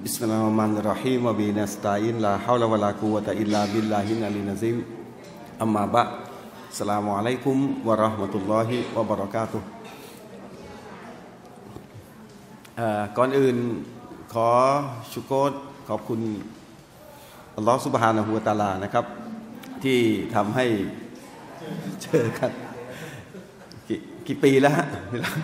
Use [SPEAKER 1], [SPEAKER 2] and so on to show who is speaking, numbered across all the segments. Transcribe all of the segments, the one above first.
[SPEAKER 1] Bismillahirrahmanirrahim wa bihi nasta'in la haula wa la quwwata illa billahil aliyyil azim amma ba' Assalamualaikum warahmatullahi wabarakatuh ก่อนอื่นขอชุกรขอบคุณอัลลอฮฺซุบฮานะฮูวะตะอาลานะครับที่ทำให้เจอกันกี่ปีแล้วฮะ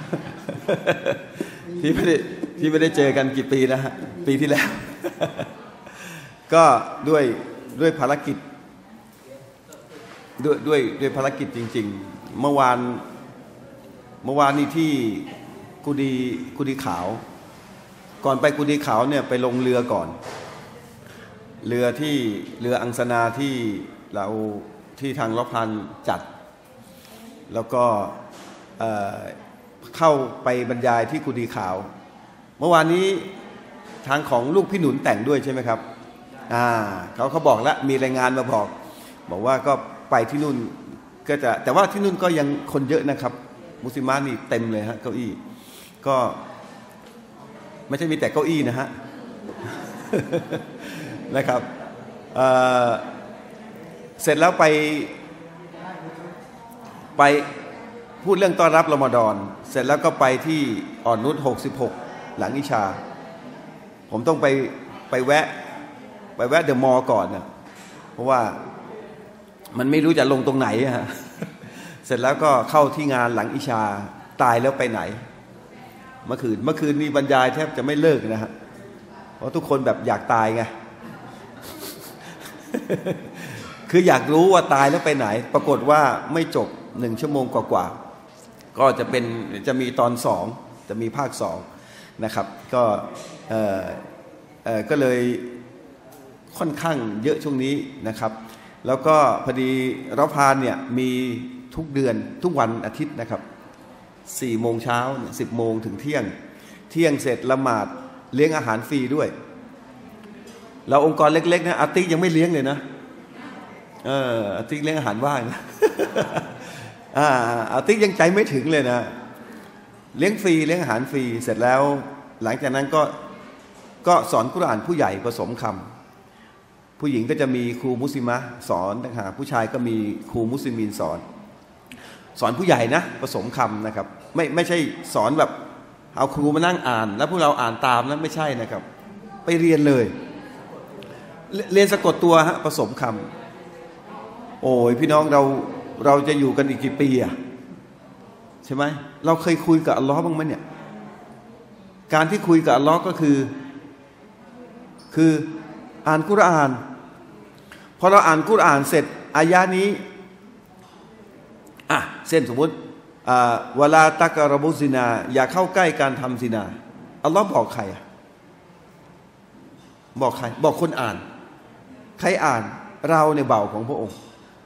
[SPEAKER 1] ที่ไม่ได้เจอกันกี่ปีแล้วฮะปีที่แล้วก็ด้วยภารกิจด้วยภารกิจจริงๆเมื่อวานนี้ที่กุดีขาวก่อนไปกุดีขาวเนี่ยไปลงเรือก่อนเรืออังสนาที่เราที่ทางรพันจัดแล้วก็เข้าไปบรรยายที่กุดีขาวเมื่อวานนี้ทางของลูกพี่หนุนแต่งด้วยใช่ไหมครับเขาบอกแล้วมีรายงานมาบอกว่าก็ไปที่นู่นก็จะแต่ว่าที่นู่นก็ยังคนเยอะนะครับมุสลิมนี่เต็มเลยฮะเก้าอี้ก็ไม่ใช่มีแต่เก้าอี้นะฮะ นะครับเสร็จแล้วไปพูดเรื่องต้อนรับรอมฎอนเสร็จแล้วก็ไปที่อ่อนนุช66หลังอิชาผมต้องไปแวะเดอะมอลล์ก่อนเนี่ยเพราะว่ามันไม่รู้จะลงตรงไหนฮะ เสร็จแล้วก็เข้าที่งานหลังอิชาตายแล้วไปไหนเมื่อคืนนี้บรรยายแทบจะไม่เลิกนะฮะเพราะทุกคนแบบอยากตายไง คืออยากรู้ว่าตายแล้วไปไหนปรากฏว่าไม่จบ1 ชั่วโมงกว่าก็จะมีตอน2จะมีภาค2นะครับก็เลยค่อนข้างเยอะช่วงนี้นะครับแล้วก็พอดีเราพานเนี่ยมีทุกเดือนทุกวันอาทิตย์นะครับ4 โมงเช้า10 โมงถึงเที่ยงเสร็จละหมาดเลี้ยงอาหารฟรีด้วยเราองค์กรเล็กๆนะอาติยังไม่เลี้ยงเลยนะอาติเลี้ยงอาหารว่างนะ อาติยังใจไม่ถึงเลยนะเลี้ยงฟรีเลี้ยงอาหารฟรีเสร็จแล้วหลังจากนั้นก็สอนกุรอานผู้ใหญ่ผสมคำผู้หญิงก็จะมีครูมุสลิมะสอนต่างหากผู้ชายก็มีครูมุสลิมีนสอนผู้ใหญ่นะผสมคำนะครับไม่ใช่สอนแบบเอาครูมานั่งอ่านแล้วพวกเราอ่านตามนะไม่ใช่นะครับไปเรียนเลยเรียนสะกดตัวฮะผสมคำโอ้ยพี่น้องเราจะอยู่กันอีกกี่ปีอะใช่ไหมเราเคยคุยกับอัลลอฮ์บ้างไหมเนี่ยการที่คุยกับอัลลอฮ์ก็คืออ่านกุรอานพอเราอ่านกุรอานเสร็จอายะนี้เส้นสมมติวะลาตักรบุซินาอย่าเข้าใกล้การทำซินาอัลลอฮ์บอกใครบอกใครบอกคนอ่านใครอ่านเราในเบาของพระองค์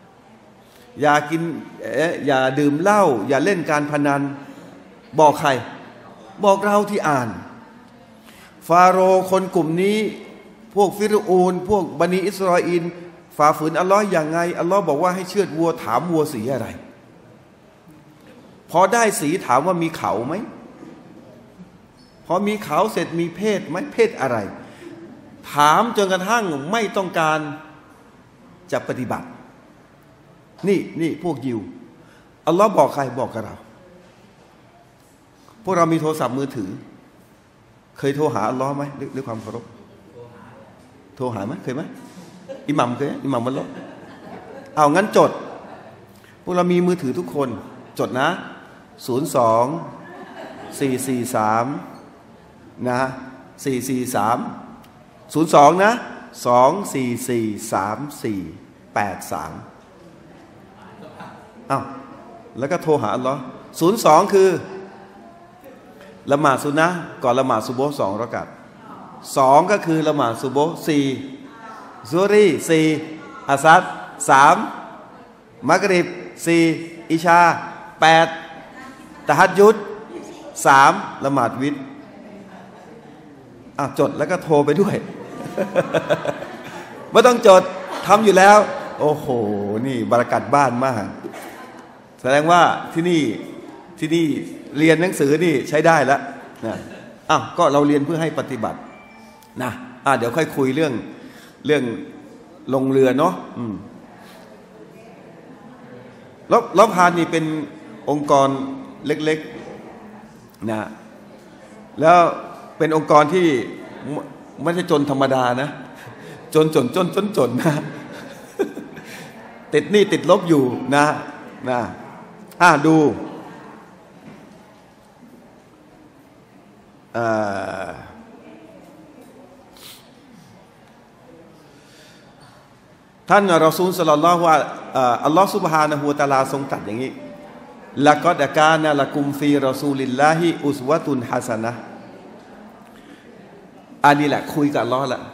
[SPEAKER 1] อย่าดื่มเหล้าอย่าเล่นการพนันบอกใครบอกเราที่อ่านฟาโรห์คนกลุ่มนี้พวกฟิรอูนพวกบันิอิสราเอลฝ่าฝืนอัลลอฮ์อย่างไงอัลลอฮ์บอกว่าให้เชือดวัวถามวัวสีอะไรพอได้สีถามว่ามีเขาไหมพอมีเขาเสร็จมีเพศไหมเพศอะไรถามจนกระทั่งไม่ต้องการจะปฏิบัตินี่พวกยิวอัลลอฮ์บอกใครบอกกับเราพวกเรามีโทรศัพท์มือถือเคยโทรหาอัลลอฮ์ไหมด้วยความเคารพโทรหาไหมเคยไหมอิหมัมเคยอิหมัมมันลบเอางั้นจดพวกเรามีมือถือทุกคนจดนะ02-443นะ443 02นะ2443483แล้วก็โทรหาอัลลอฮ์02คือละหมาดซุนนะห์ก่อนละหมาดซุบฮ์2 รอกาต2ก็คือละหมาดซุบฮ์4ซุรี4อัสซัด3มักริบ4อิชา8ตะฮัจญุด3ละหมาดวิตรจดแล้วก็โทรไปด้วย ไม่ต้องจดทำอยู่แล้วโอ้โหนี่บารกัตบ้านมากแสดงว่าที่นี่เรียนหนังสือนี่ใช้ได้แล้วนะก็เราเรียนเพื่อให้ปฏิบัตินะเดี๋ยวค่อยคุยเรื่องลงเรือเนาะแล้วพานนี่เป็นองค์กรเล็กๆนะแล้วเป็นองค์กรที่ไม่ใช่จนธรรมดานะจนนะติดหนี้ติดลบอยู่นะดูท่านรอซูลศ็อลลัลลอฮุอะลัยฮิวะซัลลัมอัลลอฮฺซุบฮานะฮูวะตะอาลาทรงตรัสอย่างนี้ละกอดกานะละกุมฟีรอซูลิลลาฮิอุสวะตุนฮะซะนะห์อันนี้แหละคุยกับอัลลอฮ์ละ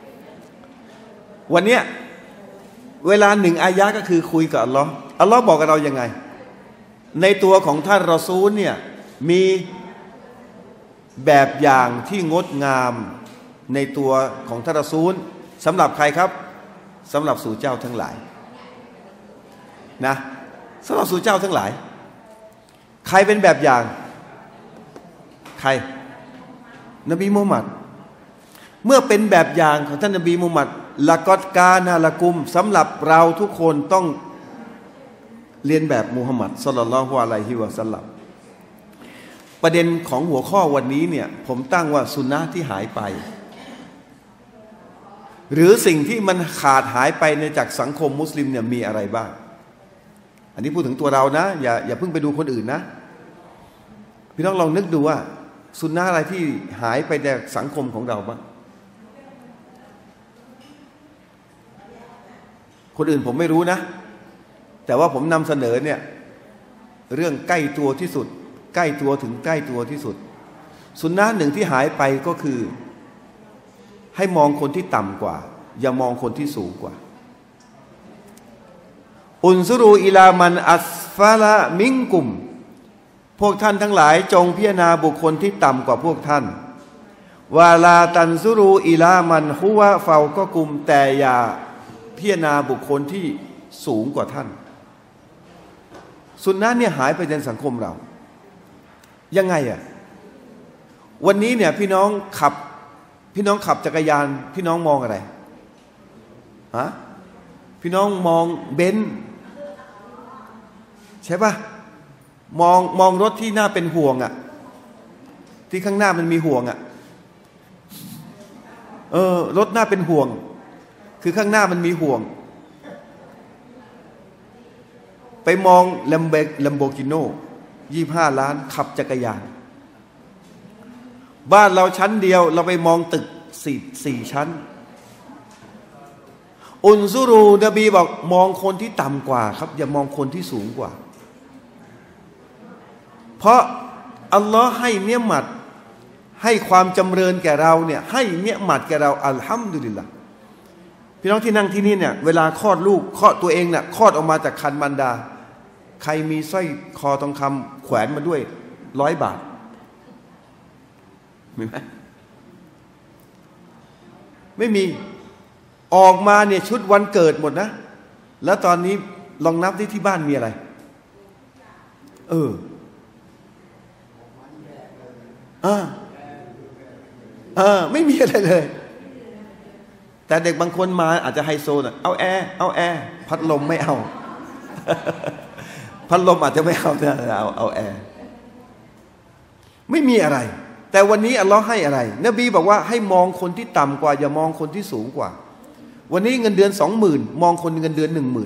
[SPEAKER 1] วันเนี้ยเวลาหนึ่งอายะก็คือคุยกับอัลลอฮ์อัลลอฮ์บอกกับเรายังไงในตัวของท่านรอซูลเนี่ยมีแบบอย่างที่งดงามในตัวของท่านรอซูลสำหรับใครครับสำหรับสู่เจ้าทั้งหลายนะสำหรับสู่เจ้าทั้งหลายใครเป็นแบบอย่างใครนบีมุฮัมมัดเมื่อเป็นแบบอย่างของท่านนบีมุฮัมมัดละกอดกานะละกุมสำหรับเราทุกคนต้องเรียนแบบมุฮัมมัดศ็อลลัลลอฮุอะลัยฮิวะซัลลัมประเด็นของหัวข้อวันนี้เนี่ยผมตั้งว่าสุนนะที่หายไปหรือสิ่งที่มันขาดหายไปในจากสังคมมุสลิมเนี่ยมีอะไรบ้างอันนี้พูดถึงตัวเรานะอย่าเพิ่งไปดูคนอื่นนะพี่น้องลองนึกดูว่าสุนนะอะไรที่หายไปจากสังคมของเราบ้างคนอื่นผมไม่รู้นะแต่ว่าผมนำเสนอเนี่ยเรื่องใกล้ตัวที่สุดใกล้ตัวถึงใกล้ตัวที่สุดสุนนะหนึ่งที่หายไปก็คือให้มองคนที่ต่ำกว่าอย่ามองคนที่สูงกว่าอุนซุรูอิลามันอัสฟาละมิงกุมพวกท่านทั้งหลายจงพิจารณาบุคคลที่ต่ำกว่าพวกท่านวาลาตันซุรูอิลามันฮุวะเฟาก็กุมแต่อย่าพิจารณาบุคคลที่สูงกว่าท่านสุนนะเนี่ยหายไปในสังคมเรายังไงวันนี้เนี่ยพี่น้องขับจักรยานพี่น้องมองอะไรพี่น้องมองเบนซ์ใช่ปะมองรถที่น่าเป็นห่วงที่ข้างหน้ามันมีห่วงรถน่าเป็นห่วงคือข้างหน้ามันมีห่วงไปมองลัมโบกิโน่25 ล้านขับจักรยานบ้านเราชั้นเดียวเราไปมองตึก4 ชั้นอุนซุรูนบีบอกมองคนที่ต่ำกว่าครับอย่ามองคนที่สูงกว่าเพราะอัลลอฮ์ให้เนียมัตให้ความจำเริญแก่เราเนี่ยให้เนียมัตแก่เราอัลฮัมดุลิลละห์พี่น้องที่นั่งที่นี่เนี่ยเวลาคลอดลูกคลอดตัวเองเนี่ยคลอดออกมาจากครรภ์มารดาใครมีสร้อยคอทองคำแขวนมาด้วย100 บาทมีไหมไม่มีออกมาเนี่ยชุดวันเกิดหมดนะแล้วตอนนี้ลองนับที่บ้านมีอะไรไม่มีอะไรเลยแต่เด็กบางคนมาอาจจะไฮโซน่ะเอาแอร์พัดลมไม่เอา พัดลมอาจจะไม่เอานะเอาแอร์ไม่มีอะไรแต่วันนี้อัลลอฮ์ให้อะไรนบีบอกว่าให้มองคนที่ต่ำกว่าอย่ามองคนที่สูงกว่าวันนี้เงินเดือน 20,000 มองคนเงินเดือน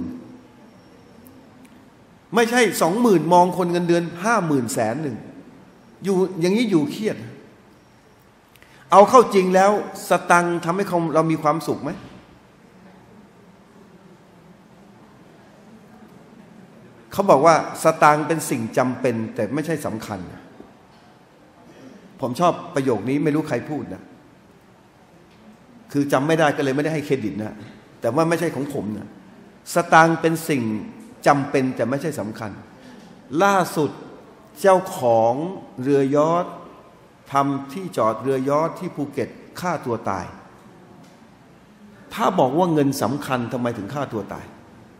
[SPEAKER 1] 10,000ไม่ใช่ 20,000 มองคนเงินเดือน 50,000 100,000อยู่อย่างนี้อยู่เครียดเอาเข้าจริงแล้วสตังค์ทำให้เรามีความสุขไหมเขาบอกว่าสตางค์เป็นสิ่งจำเป็นแต่ไม่ใช่สำคัญผมชอบประโยคนี้ไม่รู้ใครพูดนะคือจำไม่ได้ก็เลยไม่ได้ให้เครดิตนะแต่ว่าไม่ใช่ของผมนะสตางค์เป็นสิ่งจำเป็นแต่ไม่ใช่สำคัญล่าสุดเจ้าของเรือยอชต์ทำที่จอดเรือยอชต์ที่ภูเก็ตฆ่าตัวตายถ้าบอกว่าเงินสำคัญทำไมถึงฆ่าตัวตาย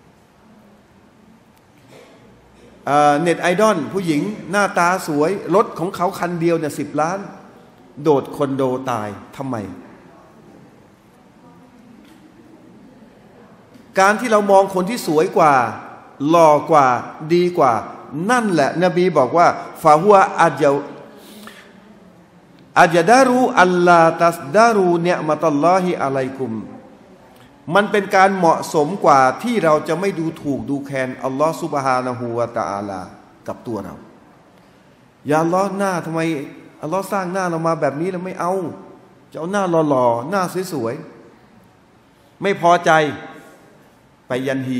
[SPEAKER 1] เน็ตไอดอลผู้หญิงหน้าตาสวยรถของเขาคันเดียวเนี่ย10 ล้านโดดคอนโดตายทำไมการที่เรามองคนที่สวยกว่าหล่อกว่าดีกว่านั่นแหละนบีบอกว่าฟาฮัวอัจดารูอัลลาตัสดารูเนะมะตัลลอฮิอะลัยกุมมันเป็นการเหมาะสมกว่าที่เราจะไม่ดูถูกดูแคลนอัลลอฮฺซุบฮานะฮูวะตะอาลากับตัวเราอย่าอัลลอฮ์หน้าทำไมอัลลอฮ์สร้างหน้าเรามาแบบนี้เราไม่เอาจะเอาหน้าหล่อๆหน้าสวยๆไม่พอใจไปยันฮี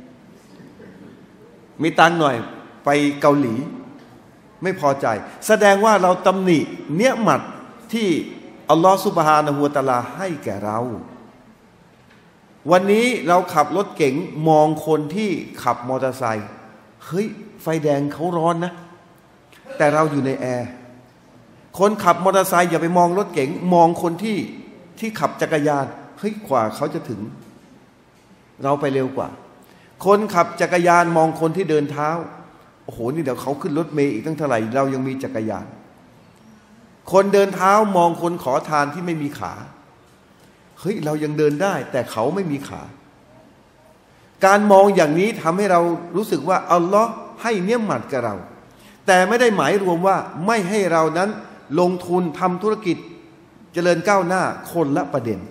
[SPEAKER 1] มีตังหน่อยไปเกาหลีไม่พอใจแสดงว่าเราตำหนิเนียมัดที่อัลลอฮฺซุบฮานะฮูวะตะอาลาให้แก่เราวันนี้เราขับรถเก๋งมองคนที่ขับมอเตอร์ไซค์เฮ้ยไฟแดงเขาร้อนนะแต่เราอยู่ในแอร์คนขับมอเตอร์ไซค์อย่าไปมองรถเก๋งมองคนที่ขับจักรยานเฮ้ยกว่าเขาจะถึงเราไปเร็วกว่าคนขับจักรยานมองคนที่เดินเท้าโอ้โหนี่เดี๋ยวเขาขึ้นรถเมล์อีกตั้งเท่าไหร่เรายังมีจักรยานคนเดินเท้ามองคนขอทานที่ไม่มีขาเฮ้ยเรายังเดินได้แต่เขาไม่มีขาการมองอย่างนี้ทำให้เรารู้สึกว่าอัลลอฮ์ให้เนียมัดกับเราแต่ไม่ได้หมายรวมว่าไม่ให้เรานั้นลงทุนทำธุรกิจเจริญก้าวหน้าคนละประเด็น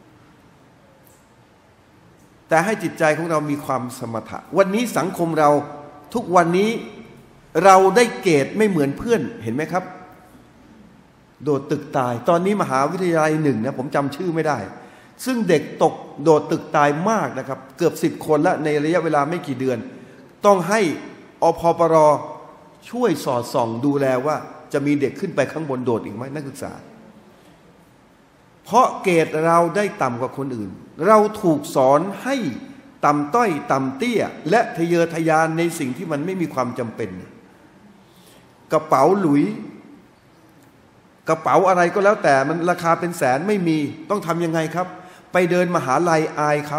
[SPEAKER 1] แต่ให้จิตใจของเรามีความสมถะวันนี้สังคมเราทุกวันนี้เราได้เกรดไม่เหมือนเพื่อนเห็นไหมครับโดดตึกตายตอนนี้มหาวิทยาลัยหนึ่งนะผมจำชื่อไม่ได้ซึ่งเด็กตกโดดตึกตายมากนะครับเกือบ10 คนละในระยะเวลาไม่กี่เดือนต้องให้อพปรช่วยสอดส่องดูแลว่าจะมีเด็กขึ้นไปข้างบนโดดอีกไหมนักศึกษาเพราะเกรดเราได้ต่ำกว่าคนอื่นเราถูกสอนให้ต่ำต้อยต่ำเตี้ยและทะเยอทะยานในสิ่งที่มันไม่มีความจำเป็นกระเป๋าหลุยกระเป๋าอะไรก็แล้วแต่มันราคาเป็นแสนไม่มีต้องทำยังไงครับไปเดินมหาลัยอายเขา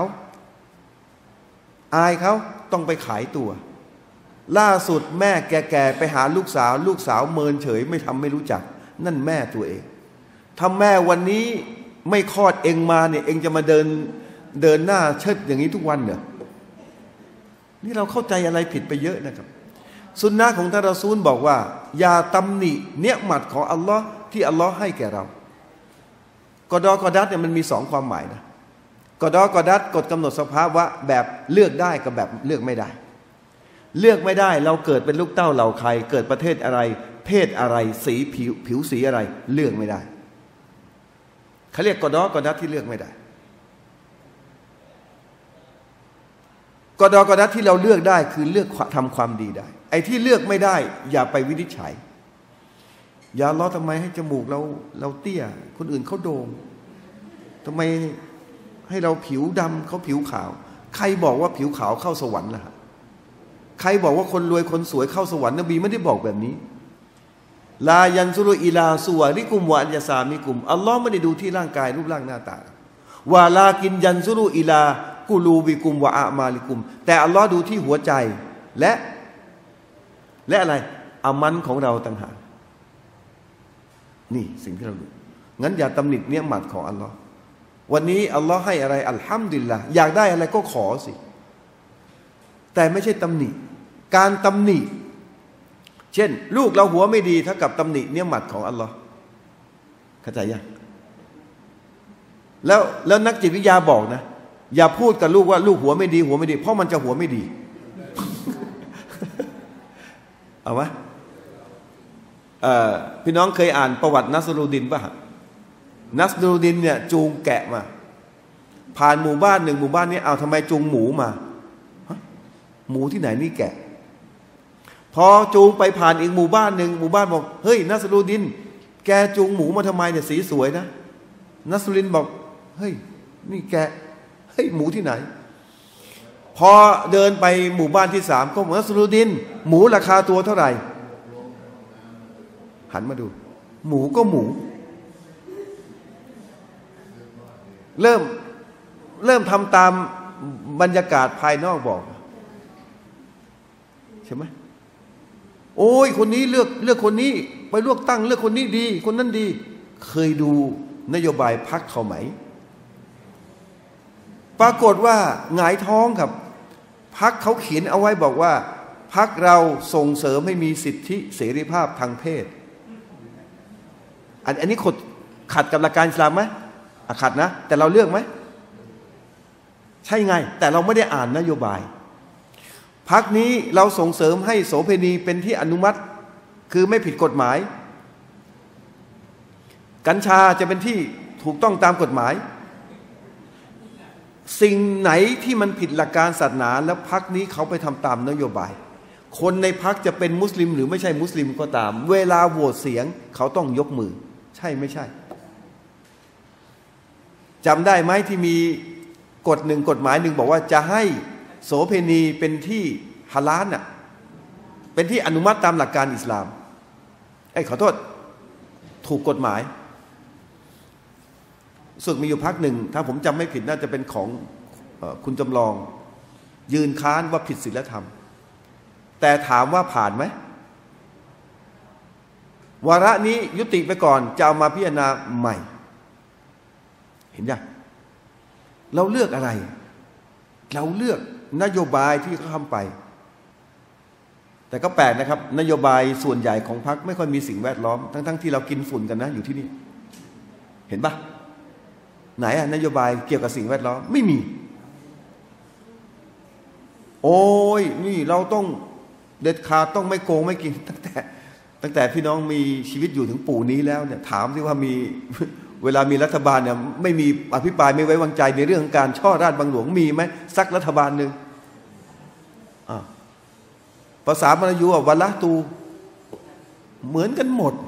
[SPEAKER 1] ต้องไปขายตัวล่าสุดแม่แก่ๆไปหาลูกสาวเมินเฉยไม่ทำไม่รู้จักนั่นแม่ตัวเองถ้าแม่วันนี้ไม่คลอดเองมาเนี่ยเองจะมาเดินหน้าเชิดอย่างนี้ทุกวันเหรอนี่เราเข้าใจอะไรผิดไปเยอะนะครับสุนนะของท่านรอซูลบอกว่าอย่าตำหนิเนียมัดของอัลลอฮ์ที่อัลลอฮ์ให้แก่เรากอดอกอดัดเนี่ยมันมี2 ความหมายนะกอดอกอดัดกฎกำหนดสภาวะแบบเลือกได้กับแบบเลือกไม่ได้เลือกไม่ได้เราเกิดเป็นลูกเต้าเหล่าใครเกิดประเทศอะไรเพศอะไรสีผิวสีอะไรเลือกไม่ได้เขาเรียกกอดอกอดัดที่เลือกไม่ได้กอดอกอดัดที่เราเลือกได้คือเลือกทำความดีได้ไอ้ที่เลือกไม่ได้อย่าไปวินิจฉัยอย่าล้อทำไมให้จมูกเราเตี้ยคนอื่นเขาโด่งทำไมให้เราผิวดำเขาผิวขาวใครบอกว่าผิวขาวเข้าสวรรค์ล่ะใครบอกว่าคนรวยคนสวยเข้าสวรรค์นบีไม่ได้บอกแบบนี้ลายันซุรุอิลาสุวาริกุมวะอัญญาซามิกุมอัลลอฮ์ไม่ได้ดูที่ร่างกายรูปร่างหน้าตาวาลากินยันซุรุอิลากูลูบิกุมวะอามาลิกุมแต่อัลลอฮ์ดูที่หัวใจและอะไรอามันของเราต่างหากนี่สิ่งที่เราดูงั้นอย่าตำหนิเนียมัดของอัลลอฮ์วันนี้อัลลอฮ์ให้อะไรอัลฮัมดุลิลละห์อยากได้อะไรก็ขอสิแต่ไม่ใช่ตำหนิการตำหนิเช่นลูกเราหัวไม่ดีเท่ากับตำหนิเนียมัดของอัลลอฮ์เข้าใจยังแล้วนักจิตวิทยาบอกนะอย่าพูดกับลูกว่าลูกหัวไม่ดีเพราะมันจะหัวไม่ดี เอาไหมพี่น้องเคยอ่านประวัตินัสรุดดินป่ะนัสรุดดินเนี่ยจูงแกะมาผ่านหมู่บ้านหนึ่งหมู่บ้านนี้เอาทำไมจูงหมูมาหมูที่ไหนนี่แกะพอจูงไปผ่านอีกหมู่บ้านหนึ่งหมู่บ้านบอกเฮ้ยนัสรุดดินแกจูงหมูมาทำไมเนี่ยสีสวยนะนัสรุดดินบอกเฮ้ยนี่แกะเฮ้ยหมูที่ไหนพอเดินไปหมู่บ้านที่3ก็นัสรุดดินหมูราคาตัวเท่าไหร่หันมาดูหมูก็หมูเริ่มทำตามบรรยากาศภายนอกบอกใช่ไหมโอ้ยคนนี้เลือกคนนี้ไปเลือกตั้งเลือกคนนี้ดีคนนั้นดีเคยดูนโยบายพรรคเขาไหมปรากฏว่าหงายท้องครับพรรคเขาเขียนเอาไว้บอกว่าพรรคเราส่งเสริมให้มีสิทธิเสรีภาพทางเพศอันนี้ขัดกับหลักการอิสลามไหมขัดนะแต่เราเลือกไหมใช่ไงแต่เราไม่ได้อ่านนโยบายพรรคนี้เราส่งเสริมให้โสเภณีเป็นที่อนุมัติคือไม่ผิดกฎหมายกัญชาจะเป็นที่ถูกต้องตามกฎหมายสิ่งไหนที่มันผิดหลักการศาสนาแล้วพรรคนี้เขาไปทำตามนโยบายคนในพรรคจะเป็นมุสลิมหรือไม่ใช่มุสลิมก็ตามเวลาโหวตเสียงเขาต้องยกมือใช่ไม่ใช่จำได้ไหมที่มีกฎหมายหนึ่งบอกว่าจะให้โสเภณีเป็นที่ฮาลาลน่ะเป็นที่อนุมัติตามหลักการอิสลามขอโทษถูกกฎหมายสึกมีอยู่พักหนึ่งถ้าผมจำไม่ผิดน่าจะเป็นของคุณจำลองยืนค้านว่าผิดศีลธรรมแต่ถามว่าผ่านไหมวาระนี้ยุติไปก่อนจะเอามาพิจารณาใหม่เห็นยังเราเลือกอะไรเราเลือกนโยบายที่เขาทำไปแต่ก็แปลกนะครับนโยบายส่วนใหญ่ของพรรคไม่ค่อยมีสิ่งแวดล้อมทั้งที่เรากินฝุ่นกันนะอยู่ที่นี่เห็นปะไหนนโยบายเกี่ยวกับสิ่งแวดล้อมไม่มีโอ้ยนี่เราต้องเด็ดขาดต้องไม่โกงไม่กินตั้งแต่พี่น้องมีชีวิตอยู่ถึงปู่นี้แล้วเนี่ยถามที่ว่ามีเวลามีรัฐบาลเนี่ยไม่มีอภิปรายไม่ไว้วางใจในเรื่องของการช่อราชบังหลวงมีไหมสักรัฐบาลหนึ่งภาษามลายูวะละตูเหมือนกันหมด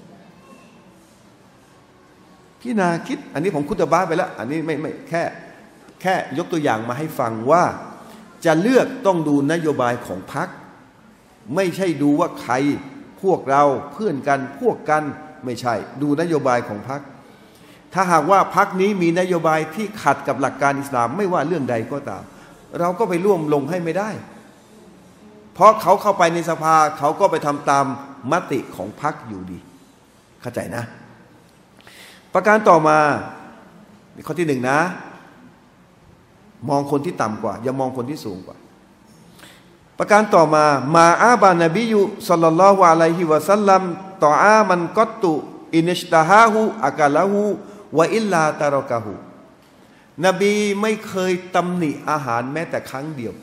[SPEAKER 1] พี่นาคิดอันนี้ผมคุตบะไปแล้วอันนี้ไม่แค่ยกตัวอย่างมาให้ฟังว่าจะเลือกต้องดูนโยบายของพรรคไม่ใช่ดูว่าใครพวกเราเพื่อนกันพวกกันไม่ใช่ดูนโยบายของพรรคถ้าหากว่าพรรคนี้มีนโยบายที่ขัดกับหลักการอิสลามไม่ว่าเรื่องใดก็ตามเราก็ไปร่วมลงให้ไม่ได้เพราะเขาเข้าไปในสภาเขาก็ไปทำตามมติของพรรคอยู่ดีเข้าใจนะประการต่อมาข้อที่หนึ่งนะมองคนที่ต่ำกว่าอย่ามองคนที่สูงกว่าประการต่อมามาอาบานบียุศ็อลลัลลอฮุอะลัยฮิวะซัลลัมตออามันกัตตุอินิชตะฮาฮูอะกะละฮูวะอิลลาตะรอกะฮูนบีไม่เคยตำหนิอาหารแม้แต่ครั้งเดียว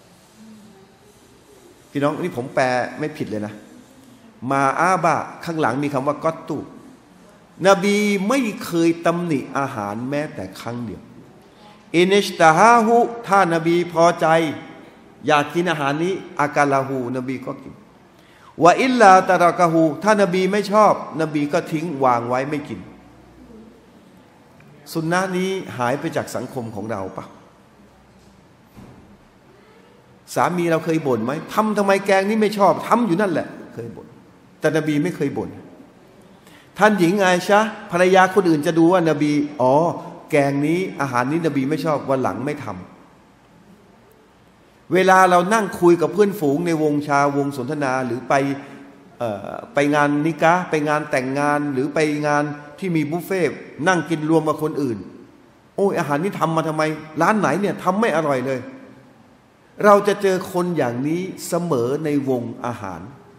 [SPEAKER 1] พี่น้องนี่ผมแปลไม่ผิดเลยนะมาอาบะข้างหลังมีคำว่ากัตตุนบีไม่เคยตำหนิอาหารแม้แต่ครั้งเดียวอินิชตะฮาฮูถ้านบีพอใจอยากกินอาหารนี้อากาลาหูนบีก็กินวะอิลลาตะรากะฮูถ้านบีไม่ชอบนบีก็ทิ้งวางไว้ไม่กินสุนนะนี้หายไปจากสังคมของเราปะสามีเราเคยบ่นไหมทำไมแกงนี้ไม่ชอบทำอยู่นั่นแหละเคยบ่นแต่นบีไม่เคยบ่นท่านหญิงไอชะภรรยาคนอื่นจะดูว่านบีแกงนี้อาหารนี้นบีไม่ชอบวันหลังไม่ทำเวลาเรานั่งคุยกับเพื่อนฝูงในวงชาวงสนทนาหรือไปงานนิกะห์ไปงานแต่งงานหรือไปงานที่มีบุฟเฟ่นั่งกินรวมกับคนอื่นโอ้ยอาหารนี้ทำมาทำไมร้านไหนเนี่ยทำไม่อร่อยเลยเราจะเจอคนอย่างนี้เสมอในวงอาหาร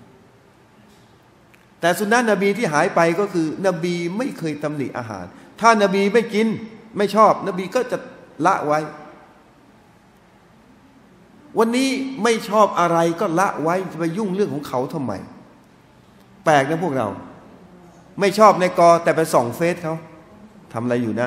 [SPEAKER 1] แต่สุนนะนบีที่หายไปก็คือนบีไม่เคยตำหนิอาหารถ้านบีไม่กินไม่ชอบนบีก็จะละไว้วันนี้ไม่ชอบอะไรก็ละไว้จะไปยุ่งเรื่องของเขาทำไมแปลกนะพวกเราไม่ชอบในกอแต่ไปส่องเฟซเขาทำอะไรอยู่นะ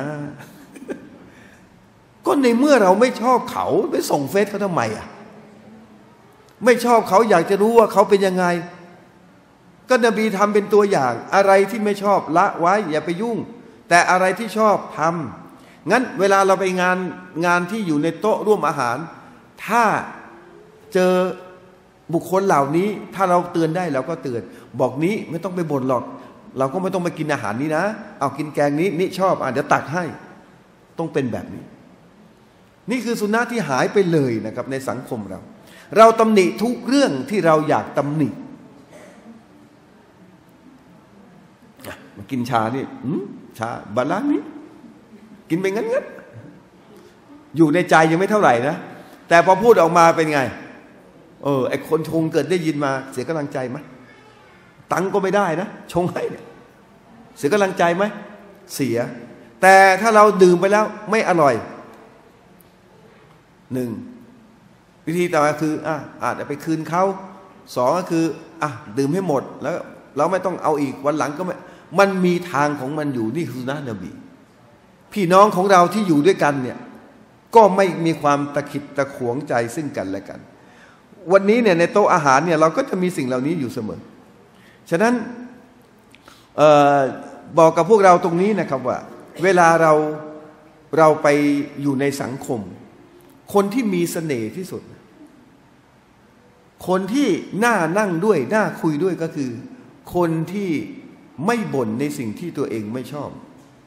[SPEAKER 1] ก็ในเมื่อเราไม่ชอบเขาไปส่องเฟซเขาทำไมอ่ะไม่ชอบเขาอยากจะรู้ว่าเขาเป็นยังไงก็นบีทำเป็นตัวอย่างอะไรที่ไม่ชอบละไว้อย่าไปยุ่งแต่อะไรที่ชอบทำงั้นเวลาเราไปงานที่อยู่ในโต๊ะร่วมอาหารถ้าเจอบุคคลเหล่านี้ถ้าเราเตือนได้เราก็เตือนบอกนี้ไม่ต้องไปบ่นหรอกเราก็ไม่ต้องไปกินอาหารนี้นะเอากินแกงนี้นี่ชอบเดี๋ยวตักให้ต้องเป็นแบบนี้นี่คือสุนนะที่หายไปเลยนะครับในสังคมเราตำหนิทุกเรื่องที่เราอยากตำหนิมากินชานี่ชาบาลานนี้กินไปงั้นอยู่ในใจยังไม่เท่าไหร่นะแต่พอพูดออกมาเป็นไงไอคนชงเกิดได้ยินมาเสียกำลังใจไหมตังก็ไม่ได้นะชงให้เนี่ยเสียกำลังใจไหมเสียแต่ถ้าเราดื่มไปแล้วไม่อร่อยหนึ่งวิธีต่อมาคืออาจจะไปคืนเขาสองก็คือดื่มให้หมดแล้วเราไม่ต้องเอาอีกวันหลังก็ไม่มันมีทางของมันอยู่นี่คือสุนนะนบีพี่น้องของเราที่อยู่ด้วยกันเนี่ยก็ไม่มีความตะขิดตะขวงใจซึ่งกันและกันวันนี้เนี่ยในโต๊ะอาหารเนี่ยเราก็จะมีสิ่งเหล่านี้อยู่เสมอฉะนั้นบอกกับพวกเราตรงนี้นะครับว่าเวลาเราไปอยู่ในสังคมคนที่มีเสน่ห์ที่สุดคนที่น่านั่งด้วยน่าคุยด้วยก็คือคนที่ไม่บ่นในสิ่งที่ตัวเองไม่ชอบ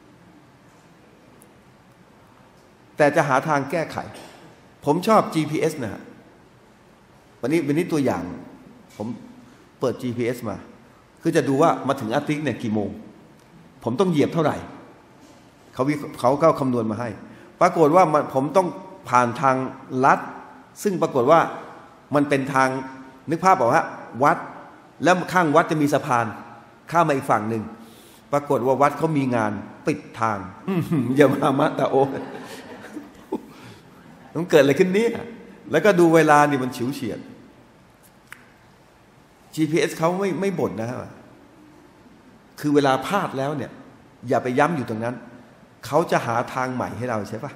[SPEAKER 1] แต่จะหาทางแก้ไขผมชอบ GPS นะฮะวันนี้ตัวอย่างผมเปิด GPS มาคือจะดูว่ามาถึงอาร์ติกเนี่ยกี่โมงผมต้องเหยียบเท่าไหร่เขาก็คำนวณมาให้ปรากฏว่าผมต้องผ่านทางลัดซึ่งปรากฏว่ามันเป็นทางนึกภาพออกฮะวัดแล้วข้างวัดจะมีสะพานข้ามมาอีกฝั่งหนึ่งปรากฏว่าวัดเขามีงานปิดทางอย่ามามะตะโอต้องเกิดอะไรขึ้นเนี่ยแล้วก็ดูเวลานี่มันฉิวเฉียด GPS เขาไม่บ่นนะครับคือเวลาพลาดแล้วเนี่ยอย่าไปย้ำอยู่ตรงนั้นเขาจะหาทางใหม่ให้เราใช่ปะ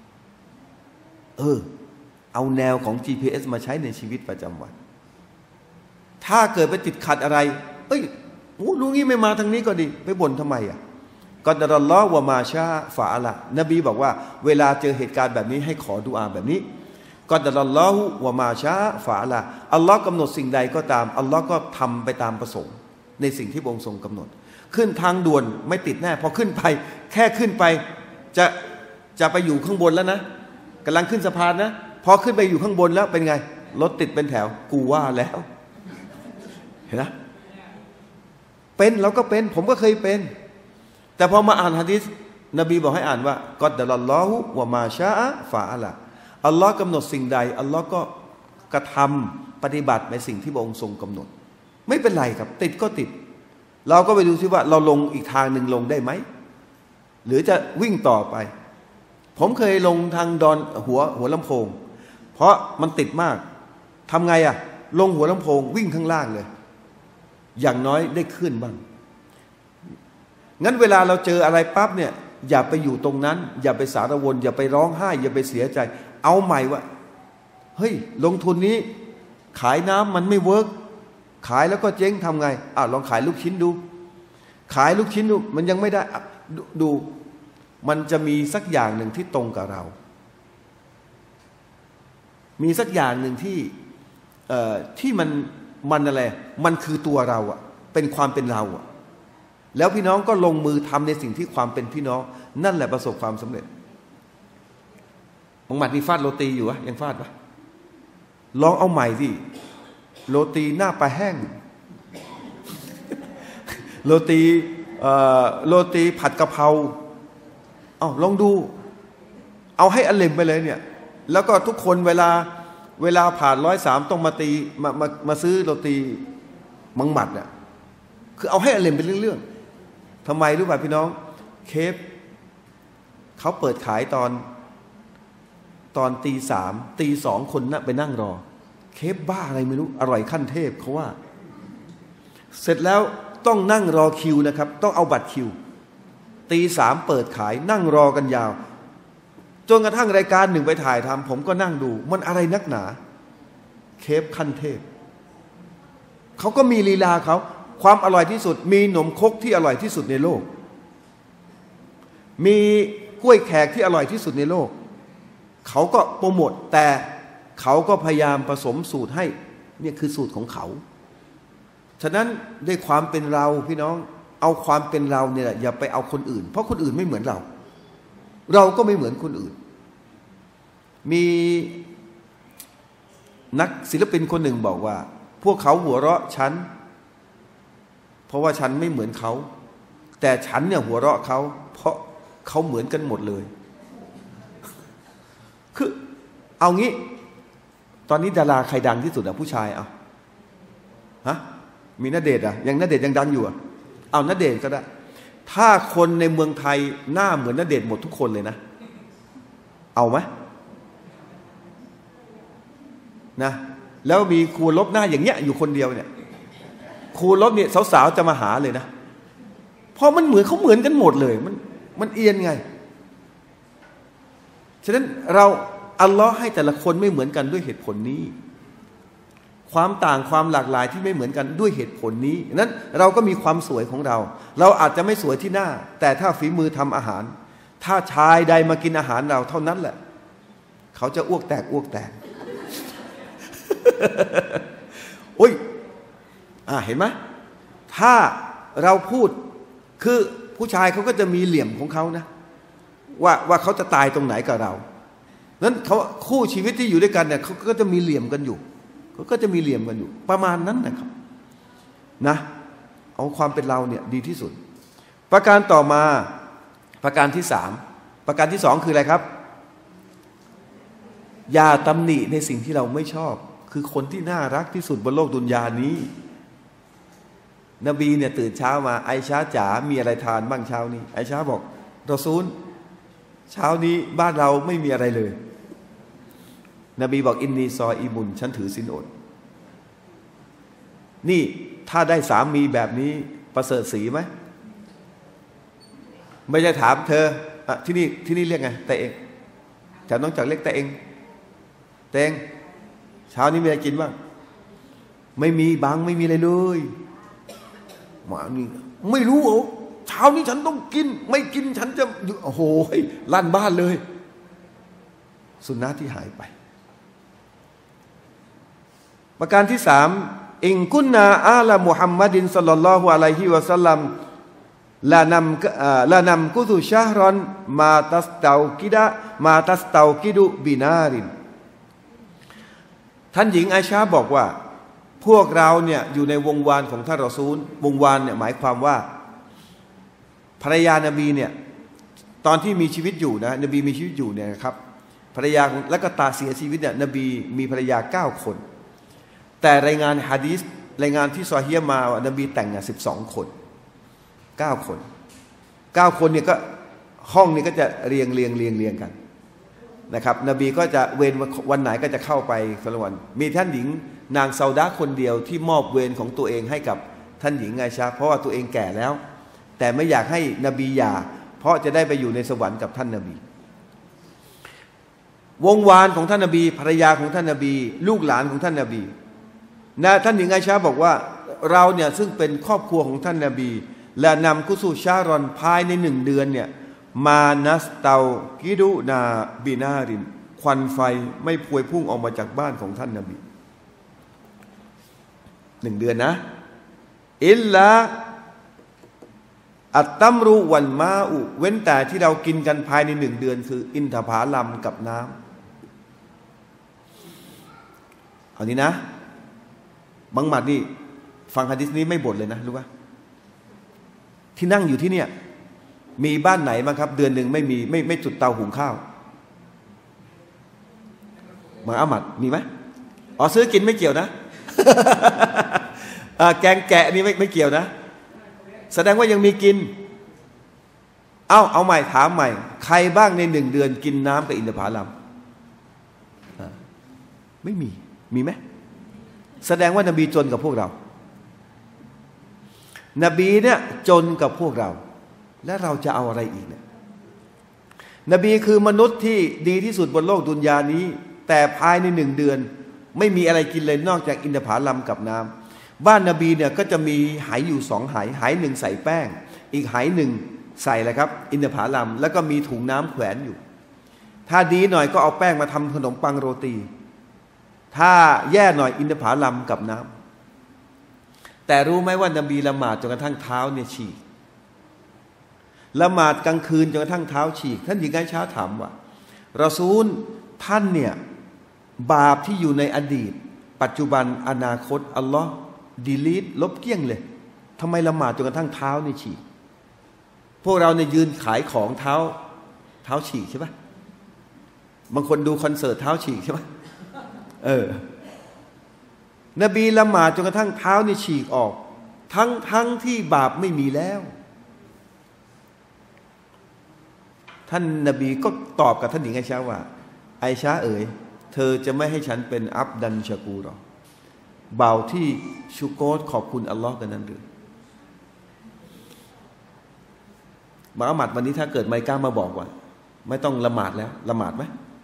[SPEAKER 1] เอาแนวของ GPS มาใช้ในชีวิตประจำวันถ้าเกิดไปติดขัดอะไรรู้งี้ไม่มาทางนี้ก็ดีไปบ่นทำไมกอดรัลลอฮ์วะมาชาฟาอะละนบีบอกว่าเวลาเจอเหตุการณ์แบบนี้ให้ขอดุอาแบบนี้กอดรัลลอฮ์วะมาชาฟาอะละอัลลอฮ์กำหนดสิ่งใดก็ตามอัลลอฮ์ก็ทำไปตามประสงค์ในสิ่งที่พระองค์ทรงกำหนดขึ้นทางด่วนไม่ติดแน่พอขึ้นไปแค่ขึ้นไปจะไปอยู่ข้างบนแล้วนะกำลังขึ้นสะพานนะพอขึ้นไปอยู่ข้างบนแล้วเป็นไงรถติดเป็นแถวกูว่าแล้วเห็นไหมเป็นเราก็เป็นผมก็เคยเป็นแต่พอมาอ่านหะดีษนบีบอกให้อ่านว่ากอดดัลลอฮุวะมาชาอะฟาอะละอัลลอฮ์กำหนดสิ่งใดอัลลอฮ์ก็กระทำปฏิบัติในสิ่งที่พระองค์ทรงกำหนดไม่เป็นไรครับติดก็ติดเราก็ไปดูซิว่าเราลงอีกทางหนึ่งลงได้ไหมหรือจะวิ่งต่อไปผมเคยลงทางดอนหัวลำโพงเพราะมันติดมากทำไงลงหัวลำโพงวิ่งข้างล่างเลยอย่างน้อยได้ขึ้นบ้างงั้นเวลาเราเจออะไรปั๊บเนี่ยอย่าไปอยู่ตรงนั้นอย่าไปสารวนอย่าไปร้องไห้อย่าไปเสียใจเอาใหม่ว่าเฮ้ยลงทุนนี้ขายน้ำมันไม่เวิร์กขายแล้วก็เจ๊งทำไงลองขายลูกชิ้นดูขายลูกชิ้นดูมันยังไม่ได้ดูมันจะมีสักอย่างหนึ่งที่ตรงกับเรามีสักอย่างหนึ่งที่มันอะไรมันคือตัวเราเป็นความเป็นเราแล้วพี่น้องก็ลงมือทำในสิ่งที่ความเป็นพี่น้องนั่นแหละประสบความสำเร็จบางหมัดมีฟาดโรตีอยู่ยังฟาดปะลองเอาใหม่สิโรตีหน้าปลาแห้งโรตีผัดกะเพราลองดูเอาให้อเล็มไปเลยเนี่ยแล้วก็ทุกคนเวลาผ่าน103ต้องมาซื้อโรตีมังหมัดคือเอาให้อเล็มเป็นเรื่องๆทำไมรู้ป่ะพี่น้องเคฟเขาเปิดขายตอนตี 3 ตี 2คนไปนั่งรอเคฟบ้าอะไรไม่รู้อร่อยขั้นเทพเขาว่าเสร็จแล้วต้องนั่งรอคิวนะครับต้องเอาบัตรคิวตี 3เปิดขายนั่งรอกันยาวจนกระทั่งรายการหนึ่งไปถ่ายทำผมก็นั่งดูมันอะไรนักหนาเคฟขั้นเทพเขาก็มีลีลาเขาความอร่อยที่สุดมีหนมครกที่อร่อยที่สุดในโลกมีกล้วยแขกที่อร่อยที่สุดในโลกเขาก็โปรโมทแต่เขาก็พยายามผสมสูตรให้เนี่ยคือสูตรของเขาฉะนั้นด้วยความเป็นเราพี่น้องเอาความเป็นเราเนี่ยอย่าไปเอาคนอื่นเพราะคนอื่นไม่เหมือนเราก็ไม่เหมือนคนอื่นมีนักศิลปินคนหนึ่งบอกว่าพวกเขาหัวเราะฉันเพราะว่าฉันไม่เหมือนเขาแต่ฉันเนี่ยหัวเราะเขาเพราะเขาเหมือนกันหมดเลยคือเอางี้ตอนนี้ดาราใครดังที่สุดอะผู้ชายเอาฮะมีณเดชน์อะยังณเดชน์ยังดังอยู่อะเอาณเดชน์ก็ได้ถ้าคนในเมืองไทยหน้าเหมือนณเดชน์หมดทุกคนเลยนะเอาไหมนะแล้วมีครูลบหน้าอย่างเงี้ยอยู่คนเดียวเนี่ยครูลบเนี่ยสาวๆจะมาหาเลยนะเพราะมันเหมือนเขาเหมือนกันหมดเลยมันเอียนไงฉะนั้นเราอัลลอฮ์ให้แต่ละคนไม่เหมือนกันด้วยเหตุผลนี้ความต่างความหลากหลายที่ไม่เหมือนกันด้วยเหตุผลนี้นั้นเราก็มีความสวยของเราเราอาจจะไม่สวยที่หน้าแต่ถ้าฝีมือทำอาหารถ้าชายใดมากินอาหารเราเท่านั้นแหละเขาจะอ้วกแตกโอ้ยเห็นไหมถ้าเราพูดคือผู้ชายเขาก็จะมีเหลี่ยมของเขานะว่าเขาจะตายตรงไหนกับเรานั้นเขาคู่ชีวิตที่อยู่ด้วยกันเนี่ยเขาก็จะมีเหลี่ยมกันอยู่เขาก็จะมีเหลี่ยมกันอยู่ประมาณนั้นนะครับนะเอาความเป็นเราเนี่ยดีที่สุดประการต่อมาประการที่3ประการที่2คืออะไรครับอย่าตำหนิในสิ่งที่เราไม่ชอบคือคนที่น่ารักที่สุดบนโลกดุนยานี้นบีเนี่ยตื่นเช้ามาไอชาจ๋ามีอะไรทานบ้างเช้านี้ไอชาบอกรอซูลเช้านี้บ้านเราไม่มีอะไรเลยนบีบอกอินนีซออีมุนฉันถือศีลอดนี่ถ้าได้สามีแบบนี้ประเสริฐศรีไหมไม่ใช่ถามเธอที่นี่เรียกไงแต่เองฉันต้องจากเรียกแต่เองเช้านี้มีอะไรกินบ้างไม่มีบางไม่มีอะไรเลยมานี่ไม่รู้เหรอเช้านี้ฉันต้องกินไม่กินฉันจะโอ้โหลั่นบ้านเลยสุนนะที่หายไปประการที่3อิงกุนนาอาลามุฮัมมัดินศ็อลลัลลอฮุอะลัยฮิวะซัลลัมลานำกุซุชะฮรอนมาตัสตากิดุบินารินท่านหญิงไอชาบอกว่าพวกเราเนี่ยอยู่ในวงวานของท่านรอซูลวงวานเนี่ยหมายความว่าภรรยานบีเนี่ยตอนที่มีชีวิตอยู่นะนบีมีชีวิตอยู่เนี่ยครับภรรยาและก็ตาเสียชีวิตเนี่ยนบีมีภรรยา9คนแต่รายงานหะดีษรายงานที่ซอฮีฮ์มาว่านบีแต่ง12คน9คนเนี่ยก็ห้องนี้ก็จะเรียงกันนะครับนบีก็จะเวรวันไหนก็จะเข้าไปแต่ละวันมีท่านหญิงนางซาดาคนเดียวที่มอบเวรของตัวเองให้กับท่านหญิงไอชาเพราะว่าตัวเองแก่แล้วแต่ไม่อยากให้นบีหย่าเพราะจะได้ไปอยู่ในสวรรค์กับท่านนบีวงวานของท่านนบีภรรยาของท่านนบีลูกหลานของท่านนบีนะท่านหญิงไอชาบอกว่าเราเนี่ยซึ่งเป็นครอบครัวของท่านนบีและนำกุซูชารอนภายใน1 เดือนเนี่ยมานัสเตากิดุนาบินารินควันไฟไม่พวยพุ่งออกมาจากบ้านของท่านนบี1 เดือนนะอิลลาอัตตัมรุวันมาอุเว้นแต่ที่เรากินกันภายใน1 เดือนคืออินทผลัมกับน้ำเอานี้นะบังหมัดนี่ฟังหะดีษนี้ไม่บ่นเลยนะรู้ป่ะที่นั่งอยู่ที่เนี่ยมีบ้านไหนบ้างครับเดือนหนึ่งไม่จุดเตาหุงข้าวมาอามัดมีไหมซื้อกินไม่เกี่ยวนะ แกงแกะนี่ไม่เกี่ยวนะแสดงว่ายังมีกินเอาใหม่ถามใหม่ใครบ้างใน1 เดือนกินน้ำกับอินทผลัมไม่มีไหมแสดงว่านบีจนกับพวกเรานบีเนี่ยจนกับพวกเราและเราจะเอาอะไรอีกเนี่ยนบีคือมนุษย์ที่ดีที่สุดบนโลกดุนยานี้แต่ภายใน1 เดือนไม่มีอะไรกินเลยนอกจากอินทผลัมกับน้ำบ้านนบีเนี่ยก็จะมีไหอยู่2 ไหหนึ่งใส่แป้งอีกไหหนึ่งใส่อะไรครับอินทผลัมแล้วก็มีถุงน้ำแขวนอยู่ถ้าดีหน่อยก็เอาแป้งมาทำขนมปังโรตีถ้าแย่หน่อยอินทผลัมกับน้ำแต่รู้ไหมว่านบีละหมาดจนกระทั่งเท้าเนี่ยฉีกละหมาดกลางคืนจนกระทั่งเท้าฉีกท่านหญิงไอชาถามว่ารอซูลท่านเนี่ยบาปที่อยู่ในอดีตปัจจุบันอนาคตอัลลอฮ์ดีลีทลบเกลี้ยงเลยทำไมละหมาดจนกระทั่งเท้าเนี่ยฉีกพวกเราเนี่ยยืนขายของเท้าฉีกใช่ปะบางคนดูคอนเสิร์ตเท้าฉีกใช่ไหมนบีละหมาดจนกระทั่งเท้านี่ฉีกออกทั้งที่บาปไม่มีแล้วท่านนบีก็ตอบกับท่านหญิงไอชาว่าไอชาเอ๋ยเธอจะไม่ให้ฉันเป็นอับดันชากูรอบ่าวที่ชูโกรขอบคุณอัลลอฮ์กันนั้นหรือมุฮัมมัดวันนี้ถ้าเกิดไมก้ามาบอกว่าไม่ต้องละหมาดแล้วละหมาดไหม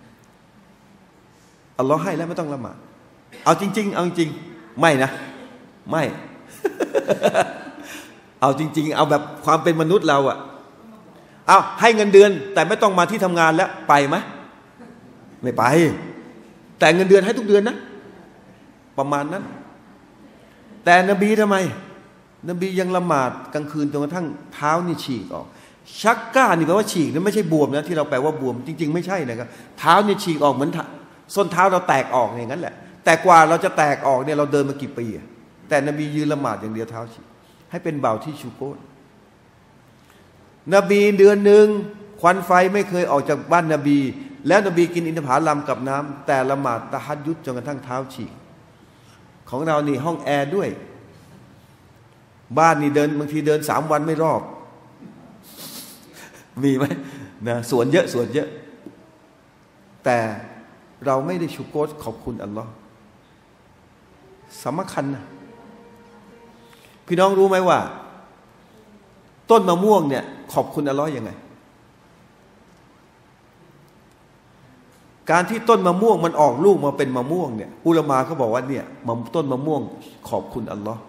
[SPEAKER 1] อัลลอฮ์ให้แล้วไม่ต้องละหมาดเอาจริงๆเอาจริงไม่นะไม่ เอาจริงๆเอาแบบความเป็นมนุษย์เราอะเอาให้เงินเดือนแต่ไม่ต้องมาที่ทำงานแล้วไปไหมไม่ไปแต่เงินเดือนให้ทุกเดือนนะประมาณนั้นแต่นบีทำไมนบียังละหมาดกลางคืนจนกระทั่งเท้านี่ฉีกออกชักก้านี่แปลว่าฉีกนะไม่ใช่บวมนะที่เราแปลว่าบวมจริงๆไม่ใช่นะครับเท้านี่ฉีกออกเหมือนส้นเท้าเราแตกออกอย่างนั้นแหละแต่กว่าเราจะแตกออกเนี่ยเราเดินมากี่ปีแต่นบียืนละหมาดอย่างเดียวเท้าฉีกให้เป็นบ่าวที่ชูโกรนบีเดือนหนึ่งควันไฟไม่เคยออกจากบ้านนบีแล้วนบีกินอินทผลัมกับน้ำแต่ละหมาดตะฮัดยุดจนกระทั่งเท้าฉีกของเรานี่ห้องแอร์ด้วยบ้านนี่เดินบางทีเดิน3 วันไม่รอบมีไหมนะสวนเยอะสวนเยอะแต่เราไม่ได้ชูโกรขอบคุณอัลลอฮ์สำคัญนะพี่น้องรู้ไหมว่าต้นมะม่วงเนี่ยขอบคุณอัลลอฮ์ยังไงการที่ต้นมะม่วงมันออกลูกมาเป็นมะม่วงเนี่ยอุลามะเขาบอกว่าเนี่ยต้นมะม่วงขอบคุณอัลลอฮ์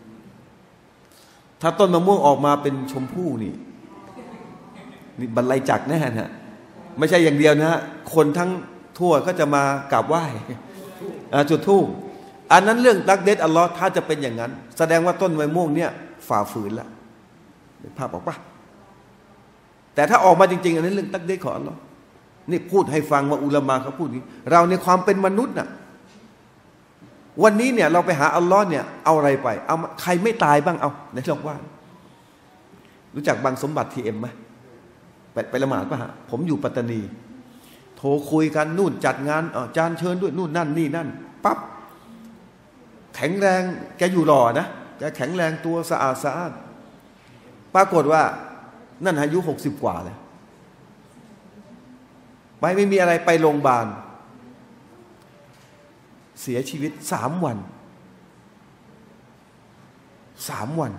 [SPEAKER 1] ถ้าต้นมะม่วงออกมาเป็นชมพู่นี่บรรลัยจักรแน่นะไม่ใช่อย่างเดียวนะฮะคนทั้งทั่วก็จะมากราบไหว้จุดธูปอันนั้นเรื่องตักเดชอัลลอฮ์ถ้าจะเป็นอย่างนั้นแสดงว่าต้นมะม่วงเนี่ยฝ่าฝืนละภาพออกปะแต่ถ้าออกมาจริงๆอันนั้นเรื่องตักเดชของอัลลอฮ์นี่พูดให้ฟังว่าอุลามะเขาพูดนี้เราในความเป็นมนุษย์น่ะวันนี้เนี่ยเราไปหาอัลลอฮ์เนี่ยเอาอะไรไปเอาใครไม่ตายบ้างเอาในลองว่ารู้จักบางสมบัติทีเอ็มไหมไปละหมาดป่ะฮะผมอยู่ปัตตานีโทรคุยกันนู่นจัดงานอาจารย์เชิญด้วยนู่นนั่นนี่นั่นปั๊บแข็งแรงแกอยู่หล่อนะแกแข็งแรงตัวสะอาดสะอาดปรากฏว่านั่นอายุ60 กว่าแล้วไม่มีอะไรไปโรงพยาบาลเสียชีวิต3 วัน3 วัน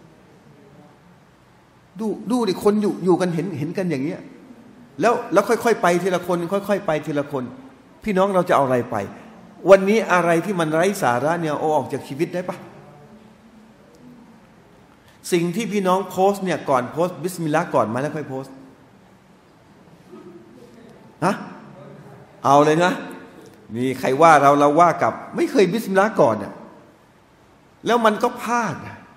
[SPEAKER 1] ดูดิคนอยู่กันเห็นกันอย่างเงี้ยแล้วค่อยๆไปทีละคนค่อยๆไปทีละคนพี่น้องเราจะเอาอะไรไปวันนี้อะไรที่มันไร้สาระเนี่ยเอาออกจากชีวิตได้ปะสิ่งที่พี่น้องโพสเนี่ยก่อนโพสบิสมิลลาห์ก่อนมาแล้วค่อยโพสนะเอาเลยนะมีใครว่าเราว่ากลับไม่เคยบิสมิลลาห์ก่อนเนี่ยแล้วมันก็พลาด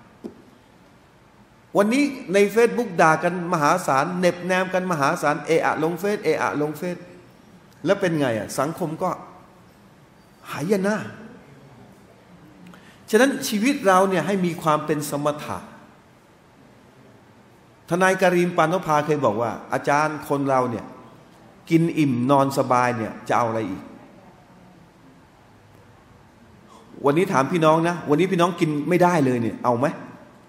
[SPEAKER 1] วันนี้ใน Facebook ด่ากันมหาศาลเน็บแนมกันมหาศาลลงเฟซลงเฟซแล้วเป็นไงสังคมก็หายนะฉะนั้นชีวิตเราเนี่ยให้มีความเป็นสมถะทนายการีมปานภาเคยบอกว่าอาจารย์คนเราเนี่ยกินอิ่มนอนสบายเนี่ยจะเอาอะไรอีกวันนี้ถามพี่น้องนะวันนี้พี่น้องกินไม่ได้เลยเนี่ยเอาไหม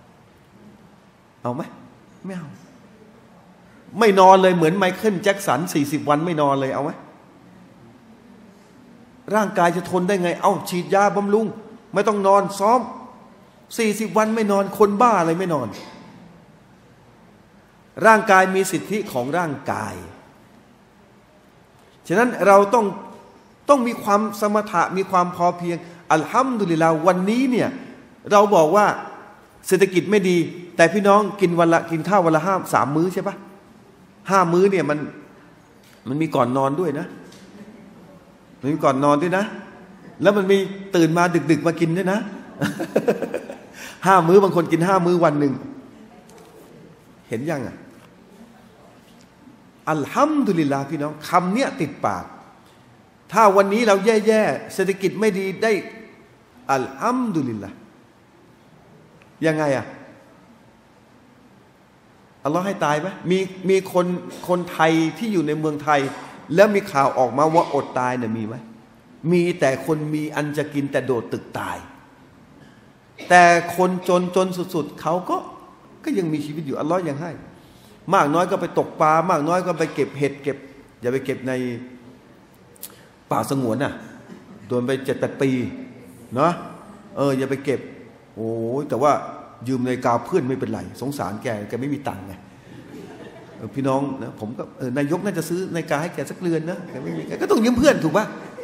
[SPEAKER 1] ไม่เอาไม่นอนเลยเหมือนไมเคิลแจ็คสัน40 วันไม่นอนเลยเอาไหมร่างกายจะทนได้ไงเอาฉีดยาบำรุงไม่ต้องนอนซ้อม40 วันไม่นอนคนบ้าอะไรไม่นอนร่างกายมีสิทธิของร่างกายฉะนั้นเราต้องมีความสมถะมีความพอเพียงอัลฮัมดุลิลลาห์วันนี้เนี่ยเราบอกว่าเศรษฐกิจไม่ดีแต่พี่น้องกินข้าววันละ3 มื้อใช่ปะ5 มื้อเนี่ยมันมีก่อนนอนด้วยนะมันมีก่อนนอนด้วยนะแล้วมันมีตื่นมาดึกๆมากินด้วยนะ5 มื้อบางคนกิน5 มื้อวันหนึ่งเห็นยังอัลฮัมดุลิลลาห์พี่น้องคำเนี้ยติดปากถ้าวันนี้เราแย่ๆเศรษฐกิจไม่ดีได้อัลฮัมดุลิลลาห์ยังไงอัลลอฮ์ให้ตายไหมมีคนไทยที่อยู่ในเมืองไทยแล้วมีข่าวออกมาว่าอดตายเนี่ยมีไหมมีแต่คนมีอันจะกินแต่โดดตึกตายแต่คนจนสุดๆเขาก็ยังมีชีวิตอยู่อัลลอฮ์ยังให้มากน้อยก็ไปตกปลามากน้อยก็ไปเก็บเห็ดเก็บอย่าไปเก็บในป่าสงวนน่ะโดนไป7-8 ปีเนาะอย่าไปเก็บโอ้แต่ว่ายืมนาฬิกาเพื่อนไม่เป็นไรสงสารแกไม่มีตังค์ไงพี่น้องนะผมก็นายกน่าจะซื้อนาฬิกาให้แกสักเรือนนะแกไม่มีแกก็ต้องยืมเพื่อนถูกปะ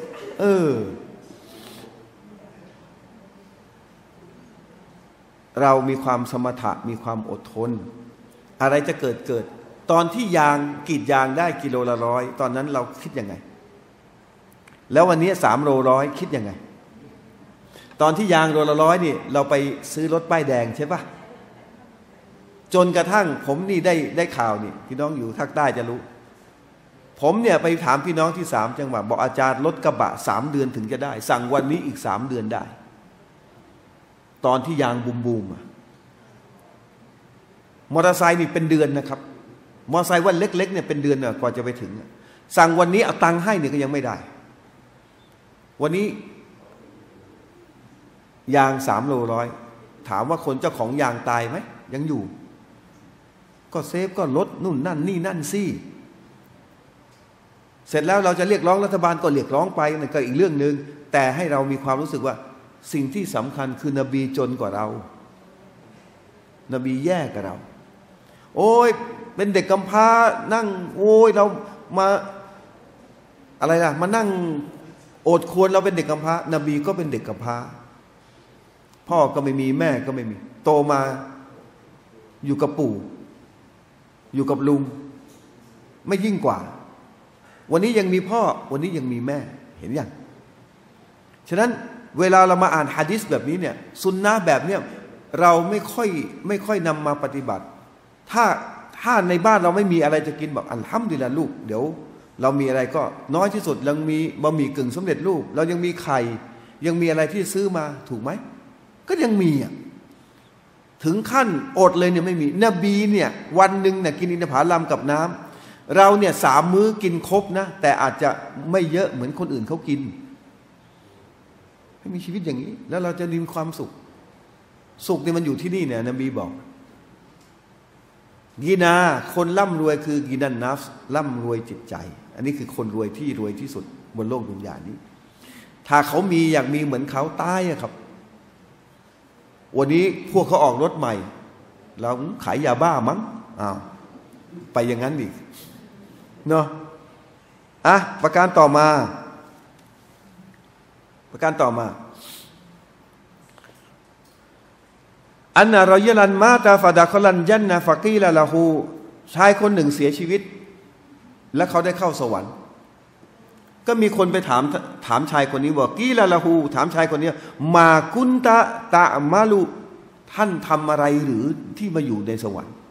[SPEAKER 1] เรามีความสมถะมีความอดทนอะไรจะเกิดตอนที่กรีดยางได้กิโลละ100ตอนนั้นเราคิดยังไงแล้ววันนี้3 โล 100คิดยังไงตอนที่ยางโลละ100นี่เราไปซื้อรถป้ายแดงใช่ปะจนกระทั่งผมนี่ได้ข่าวนี่พี่น้องอยู่ภาคใต้จะรู้ผมเนี่ยไปถามพี่น้องที่3 จังหวัดบอกอาจารย์รถกระบะ3 เดือนถึงจะได้สั่งวันนี้อีก3 เดือนได้ตอนที่ยางบูมมอเตอร์ไซค์นี่เป็นเดือนนะครับมอเตอร์ไซค์วันเล็กๆเนี่ยเป็นเดือนกว่าจะไปถึงสั่งวันนี้เอาตังค์ให้เนี่ยก็ยังไม่ได้วันนี้ยาง3 โล 100ถามว่าคนเจ้าของยางตายไหมยังอยู่ก็เซฟก็ลดนู่นนั่นนี่นั่นสิเสร็จแล้วเราจะเรียกร้องรัฐบาลก็เรียกร้องไปนั่นก็อีกเรื่องนึงแต่ให้เรามีความรู้สึกว่าสิ่งที่สำคัญคือนบีจนกว่าเรานบีแย่กว่าเราโอ้ยเป็นเด็กกำพร้านั่งโอ้ยเรามาอะไรล่ะมานั่งโอดครวญเราเป็นเด็กกำพร้านบีก็เป็นเด็กกำพร้าพ่อก็ไม่มีแม่ก็ไม่มีโตมาอยู่กับปู่อยู่กับลุงไม่ยิ่งกว่าวันนี้ยังมีพ่อวันนี้ยังมีแม่เห็นยังฉะนั้นเวลาเรามาอ่านหะดีษแบบนี้เนี่ยซุนนะห์แบบเนี้ยเราไม่ค่อยนำมาปฏิบัติถ้าในบ้านเราไม่มีอะไรจะกินบอกอัลฮัมดุลิลละห์ลูกเดี๋ยวเรามีอะไรก็น้อยที่สุดยังมีบะหมี่กึ่งสำเร็จรูปเรายังมีไข่ยังมีอะไรที่ซื้อมาถูกไหมก็ยังมีถึงขั้นอดเลยเนี่ยไม่มีนบีเนี่ยวันหนึ่งเนี่ยกินอินทผลัมกับน้ำเราเนี่ย3 มื้อกินครบนะแต่อาจจะไม่เยอะเหมือนคนอื่นเขากินให้มีชีวิตอย่างนี้แล้วเราจะมีความสุขเนี่ยมันอยู่ที่นี่เนี่ยนบีบอกกีนาคนร่ำรวยคือกีนันนัฟร่ำรวยจิตใจอันนี้คือคนรวยที่รวยที่สุดบนโลกดุนยานี้ถ้าเขามีอยากมีเหมือนเขาตายครับวันนี้พวกเขาออกรถใหม่เราขายยาบ้ามั้งไปอย่างนั้นดิเนาะประการต่อมาอันนะรอยลันมาตาฟาดะคลันยันนะฟะกีละละฮูชายคนหนึ่งเสียชีวิตและเขาได้เข้าสวรรค์ก็มีคนไปถามชายคนนี้บอกกีละละฮูถามชายคนนี้มากุนตะมาลุท่านทำอะไรหรือที่มาอยู่ในสวรรค์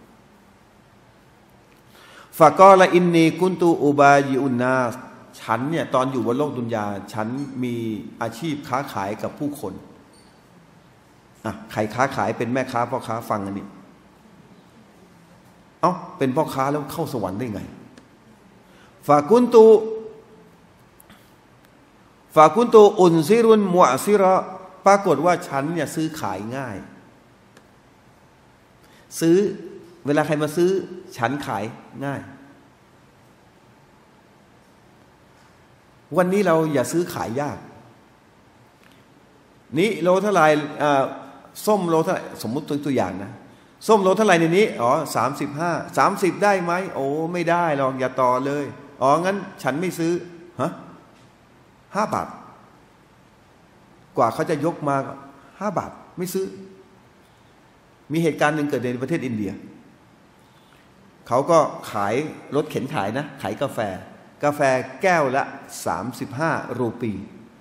[SPEAKER 1] ฟะกอละอินนีกุนตูอุบายิอุนนาฉันเนี่ยตอนอยู่บนโลกดุนยาฉันมีอาชีพค้าขายกับผู้คนใครค้าขายเป็นแม่ค้าพ่อค้าฟังอันนี้เป็นพ่อค้าแล้วเข้าสวรรค์ได้ไงฟากุนตูอุนซิรุนมุอซิระปรากฏว่าฉันเนี่ยซื้อขายง่ายซื้อเวลาใครมาซื้อฉันขายง่ายวันนี้เราอย่าซื้อขายยากนี้โลเท่าไหร่ส้มโลเท่าไหร่สมมุติตัวอย่างนะส้มโลเท่าไหร่ในนี้35 30ได้ไหมโอ้ไม่ได้หรอกอย่าต่อเลยงั้นฉันไม่ซื้อ5 บาทกว่าเขาจะยกมา5 บาทไม่ซื้อมีเหตุการณ์หนึ่งเกิดในประเทศอินเดียเขาก็ขายรถเข็นขายนะขายกาแฟแก้วละ35 รูปี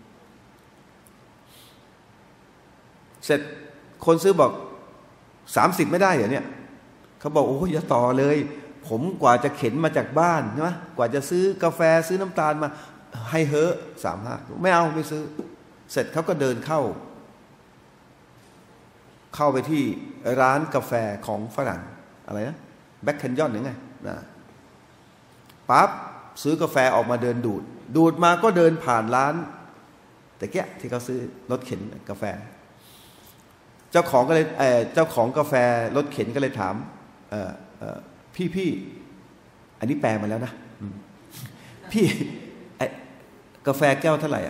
[SPEAKER 1] เสร็จคนซื้อบอก30ไม่ได้เหรอเนี่ยเขาบอกโอ้ยอย่าต่อเลยผมกว่าจะเข็นมาจากบ้านใช่ไหมกว่าจะซื้อกาแฟซื้อน้ำตาลมาให้เฮ้35ไม่เอาไม่ซื้อเสร็จเขาก็เดินเข้าไปที่ร้านกาแฟของฝรั่งอะไรนะแบ็คแคนยอนหรือไงนะปั๊บซื้อกาแฟออกมาเดินดูดมาก็เดินผ่านร้านแต่แกที่เขาซื้อรถเข็นกาแฟเจ้าของก็เลยเจ้าของกาแฟรถเข็นก็เลยถามพี่อันนี้แปลมาแล้วนะพี่กาแฟแก้วเท่าไหร่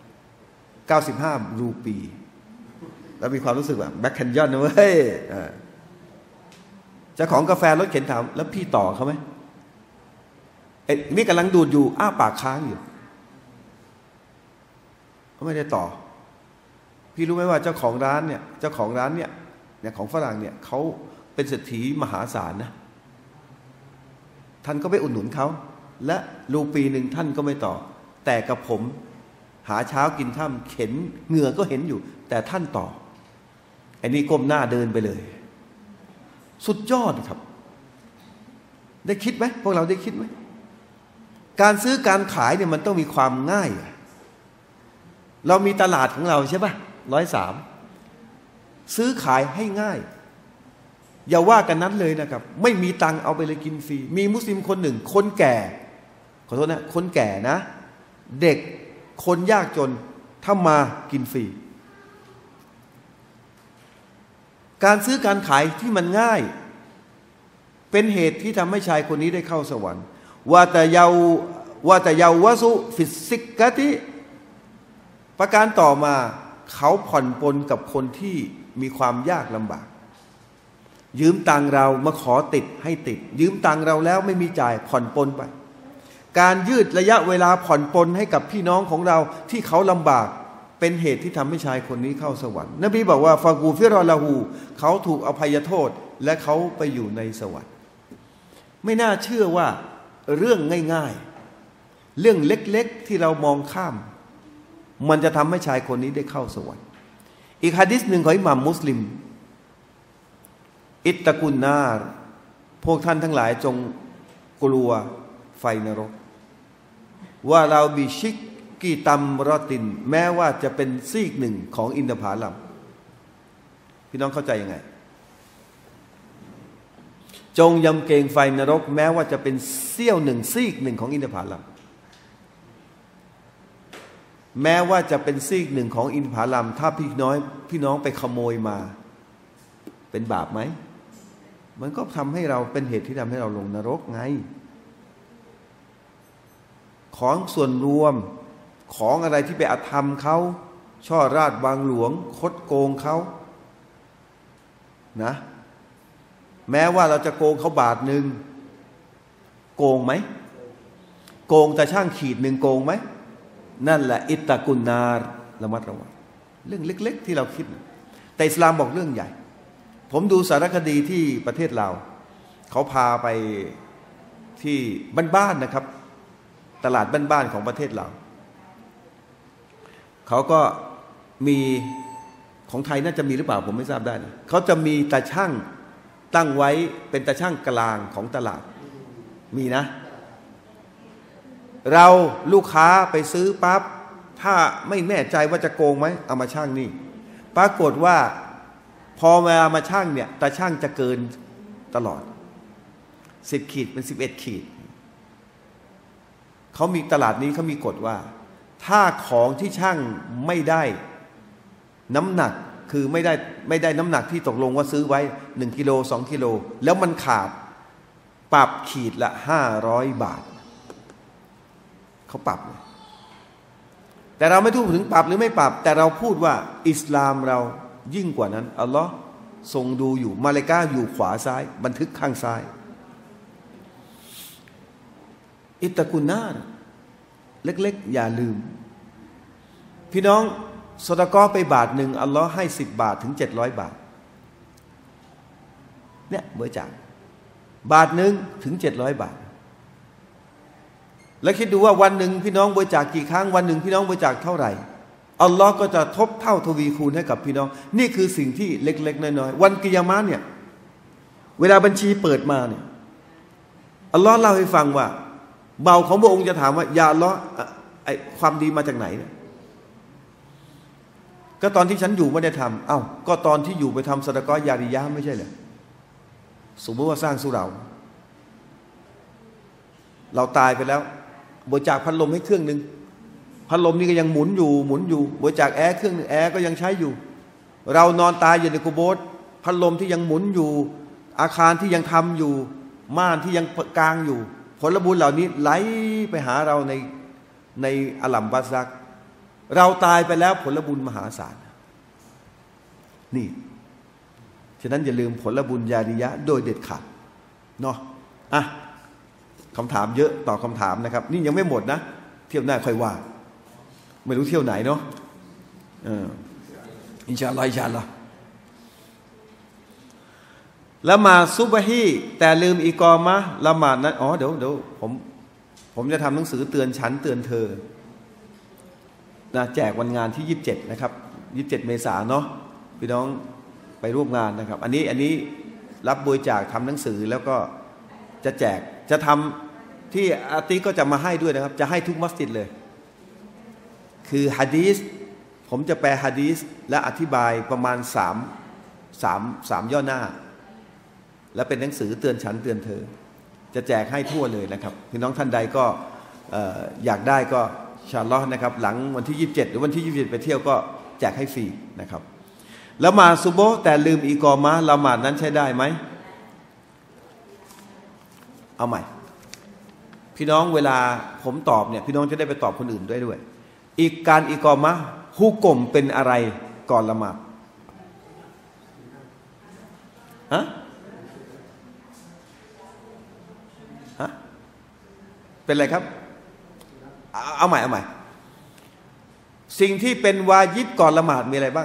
[SPEAKER 1] 95 รูปีแล้วมีความรู้สึกแบบแบ็คแคนยอนนะเว้ยเจ้าของกาแฟรถเข็นถามแล้วพี่ต่อเขาไหมนี่กำลังดูดอยู่อ้าปากค้างอยู่ไม่ได้ต่อพี่รู้ไหมว่าเจ้าของร้านเนี่ยของฝรั่งเนี่ยเขาเป็นเศรษฐีมหาศาลนะท่านก็ไปอุดหนุนเขาและรูปีหนึ่งท่านก็ไม่ต่อแต่กับผมหาเช้ากินค่ำเข็นเหงื่อก็เห็นอยู่แต่ท่านต่อไอ้นี่ก้มหน้าเดินไปเลยสุดยอดครับได้คิดไหมพวกเราได้คิดไหมการซื้อการขายเนี่ยมันต้องมีความง่ายเรามีตลาดของเราใช่ป่ะ103ซื้อขายให้ง่ายอย่าว่ากันนั้นเลยนะครับไม่มีตังค์เอาไปเลยกินฟรีมีมุสลิมคนหนึ่งคนแก่ขอโทษนะคนแก่นะเด็กคนยากจนถ้ามากินฟรีการซื้อการขายที่มันง่ายเป็นเหตุที่ทำให้ชายคนนี้ได้เข้าสวรรค์วาตะเยาวะสุฟิสิกะติประการต่อมาเขาผ่อนปลนกับคนที่มีความยากลำบากยืมตังเรามาขอติดให้ติดยืมตังเราแล้วไม่มีจ่ายผ่อนปลนไปการยืดระยะเวลาผ่อนปลนให้กับพี่น้องของเราที่เขาลำบากเป็นเหตุที่ทำให้ชายคนนี้เข้าสวรรค์นบีบอกว่าฟากูฟิรอละหูเขาถูกอภัยโทษและเขาไปอยู่ในสวรรค์ไม่น่าเชื่อว่าเรื่องง่ายๆเรื่องเล็กๆที่เรามองข้ามมันจะทำให้ชายคนนี้ได้เข้าสวรรค์อีกหะดีษหนึ่งของอิหม่ามมุสลิมอิตตะกุนนาร์พวกท่านทั้งหลายจงกลัวไฟนรกว่าเราบิชิกกีตัมรอตินแม้ว่าจะเป็นซีกหนึ่งของอินทผลัมพี่น้องเข้าใจยังไงจงยำเกรงไฟนรกแม้ว่าจะเป็นเสี้ยวหนึ่งซีกหนึ่งของอินทผลัมแม้ว่าจะเป็นซีกหนึ่งของอินทผลัมถ้าพี่น้องไปขโมยมาเป็นบาปไหมมันก็ทำให้เราเป็นเหตุที่ทำให้เราลงนรกไงของส่วนรวมของอะไรที่ไปอธรรมเขาช่อราดบางหลวงคดโกงเขานะแม้ว่าเราจะโกงเขาบาทหนึ่งโกงไหมโกงแต่ช่างขีดหนึ่งโกงไหมนั่นแหละอิตตะกุนนาร์ระมัดระวังเรื่องเล็กๆที่เราคิดแต่อิสลามบอกเรื่องใหญ่ผมดูสารคดีที่ประเทศลาวเขาพาไปที่บ้านๆนะครับตลาดบ้านๆของประเทศลาวเขาก็มีของไทยน่าจะมีหรือเปล่าผมไม่ทราบได้นะเขาจะมีตาช่างตั้งไว้เป็นตาช่างกลางของตลาดมีนะเราลูกค้าไปซื้อปั๊บถ้าไม่แน่ใจว่าจะโกงไหมเอามาช่างนี่ปรากฏว่าพอเวลามาช่างเนี่ยตาช่างจะเกินตลอด10 ขีดเป็น11 ขีดเขามีตลาดนี้เขามีกฎว่าถ้าของที่ช่างไม่ได้น้ำหนักคือไม่ได้น้ำหนักที่ตกลงว่าซื้อไว้1 กิโล 2 กิโลแล้วมันขาดปรับขีดละ500 บาทเขาปรับแต่เราไม่พูดถึงปรับหรือไม่ปรับแต่เราพูดว่าอิสลามเรายิ่งกว่านั้นอัลลอฮ์ทรงดูอยู่มาลาอิกะฮ์อยู่ขวาซ้ายบันทึกข้างซ้ายอิตตะกุนนาร์เล็กๆอย่าลืมพี่น้องซอดะกอฮ์ไปบาทหนึ่งอัลลอฮ์ให้10 บาทถึง700 บาทเนี่ยบริจาคบาทหนึ่งถึง700 บาทแล้วคิดดูว่าวันหนึ่งพี่น้องบริจาคกี่ครั้งวันหนึ่งพี่น้องบริจาคเท่าไหร่อัลลอฮ์ก็จะทบเท่าทวีคูณให้กับพี่น้องนี่คือสิ่งที่เล็กๆน้อยๆวันกิยามะห์เนี่ยเวลาบัญชีเปิดมาเนี่ยอัลลอฮ์เล่าให้ฟังว่าเบาของพระองค์จะถามว่ายาอัลลอฮ์ไอ้ความดีมาจากไหนเนี่ยก็ตอนที่ฉันอยู่ไม่ได้ทำก็ตอนที่อยู่ไปทำซะดะกอฮ์ยาริยะห์ไม่ใช่เหรอสมมติว่าสร้างสุเหร่าเราตายไปแล้วบริจาคพัดลมให้เครื่องหนึ่งพัดลมนี่ก็ยังหมุนอยู่บริจาคแอร์เครื่องหนึ่งแอร์ก็ยังใช้อยู่ เรานอนตายอยู่ในกุโบร์พัดลมที่ยังหมุนอยู่อาคารที่ยังทำอยู่ม่านที่ยังกางอยู่ผลบุญเหล่านี้ไหลไปหาเราในอัลลัมบาซักเราตายไปแล้วผลบุญมหาศาลนี่ฉะนั้นอย่าลืมผลบุญญาริยะโดยเด็ดขาดเนาะอ่ะคำถามเยอะต่อคำถามนะครับนี่ยังไม่หมดนะเที่ยวหน้าค่อยว่าไม่รู้เที่ยวไหนเนาะอินชาอัลลอฮ์อินชาอัลลอฮ์ละหมาดซุบฮีแต่ลืมอีกอมะละหมาดนั้นเดี๋ยวผมจะทำหนังสือเตือนฉันเตือนเธอนะแจกวันงานที่27นะครับ27เมษายนเนาะพี่น้องไปร่วมงานนะครับอันนี้รับบริจาคทำหนังสือแล้วก็จะแจกจะทำที่อาติก็จะมาให้ด้วยนะครับจะให้ทุกมัสยิดเลยคือหะดีษผมจะแปลหะดีษและอธิบายประมาณ3ย่อหน้าและเป็นหนังสือเตือนฉันเตือนเธอจะแจกให้ทั่วเลยนะครับพี่น้องท่านใดก็อยากได้ก็อินชาอัลลอฮ์นะครับหลังวันที่27หรือวันที่27ไปเที่ยวก็แจกให้ฟรีนะครับละหมาดซุบฮ์แต่ลืมอีกอมะละหมาดนั้นใช้ได้ไหมเอาใหม่พี่น้องเวลาผมตอบเนี่ยพี่น้องจะได้ไปตอบคนอื่นด้วยอีกการอีกอมะฮุกมเป็นอะไรก่อนละหมาดฮะเป็นอะไรครับเอาใหม่สิ่งที่เป็นวาญิบก่อนละหมาดมีอะไรบ้าง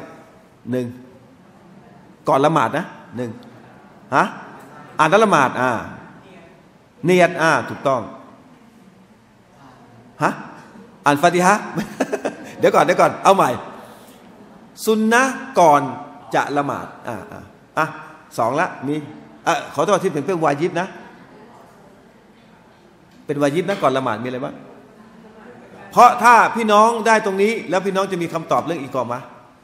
[SPEAKER 1] 1ก่อนละหมาดนะฮะอ่านละหมาดเนียดถูกต้องฮะอ่านฟาติฮะ เดี๋ยวก่อนเอาใหม่ซุนนะก่อนจะละหมาด2ละมีขอโทษที่เป็นวาญิบนะเป็นวาญิบนะก่อนละหมาดมีอะไรบ้างเพราะถ้าพี่น้องได้ตรงนี้แล้วพี่น้องจะมีคำตอบเรื่องอีกอมะ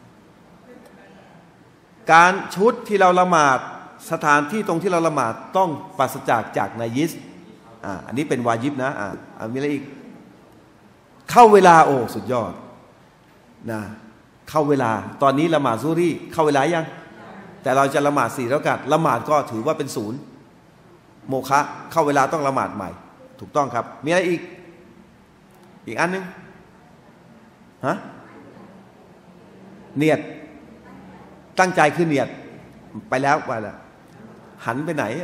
[SPEAKER 1] การชุดที่เราละหมาดสถานที่ตรงที่เราละหมาดต้องปราศจากนายิสอันนี้เป็นวาญิบนะมีอะไรอีกเข้าเวลาโอ้สุดยอดนะเข้าเวลาตอนนี้ละหมาดซุฮรีเข้าเวลายังแต่เราจะละหมาด4เราะกาตละหมาดก็ถือว่าเป็น0โมฆะเข้าเวลาต้องละหมาดใหม่ถูกต้องครับมีอะไรอีกอันนึงฮะเนียดตั้งใจคือเนียดไปแล้วหันไปไหน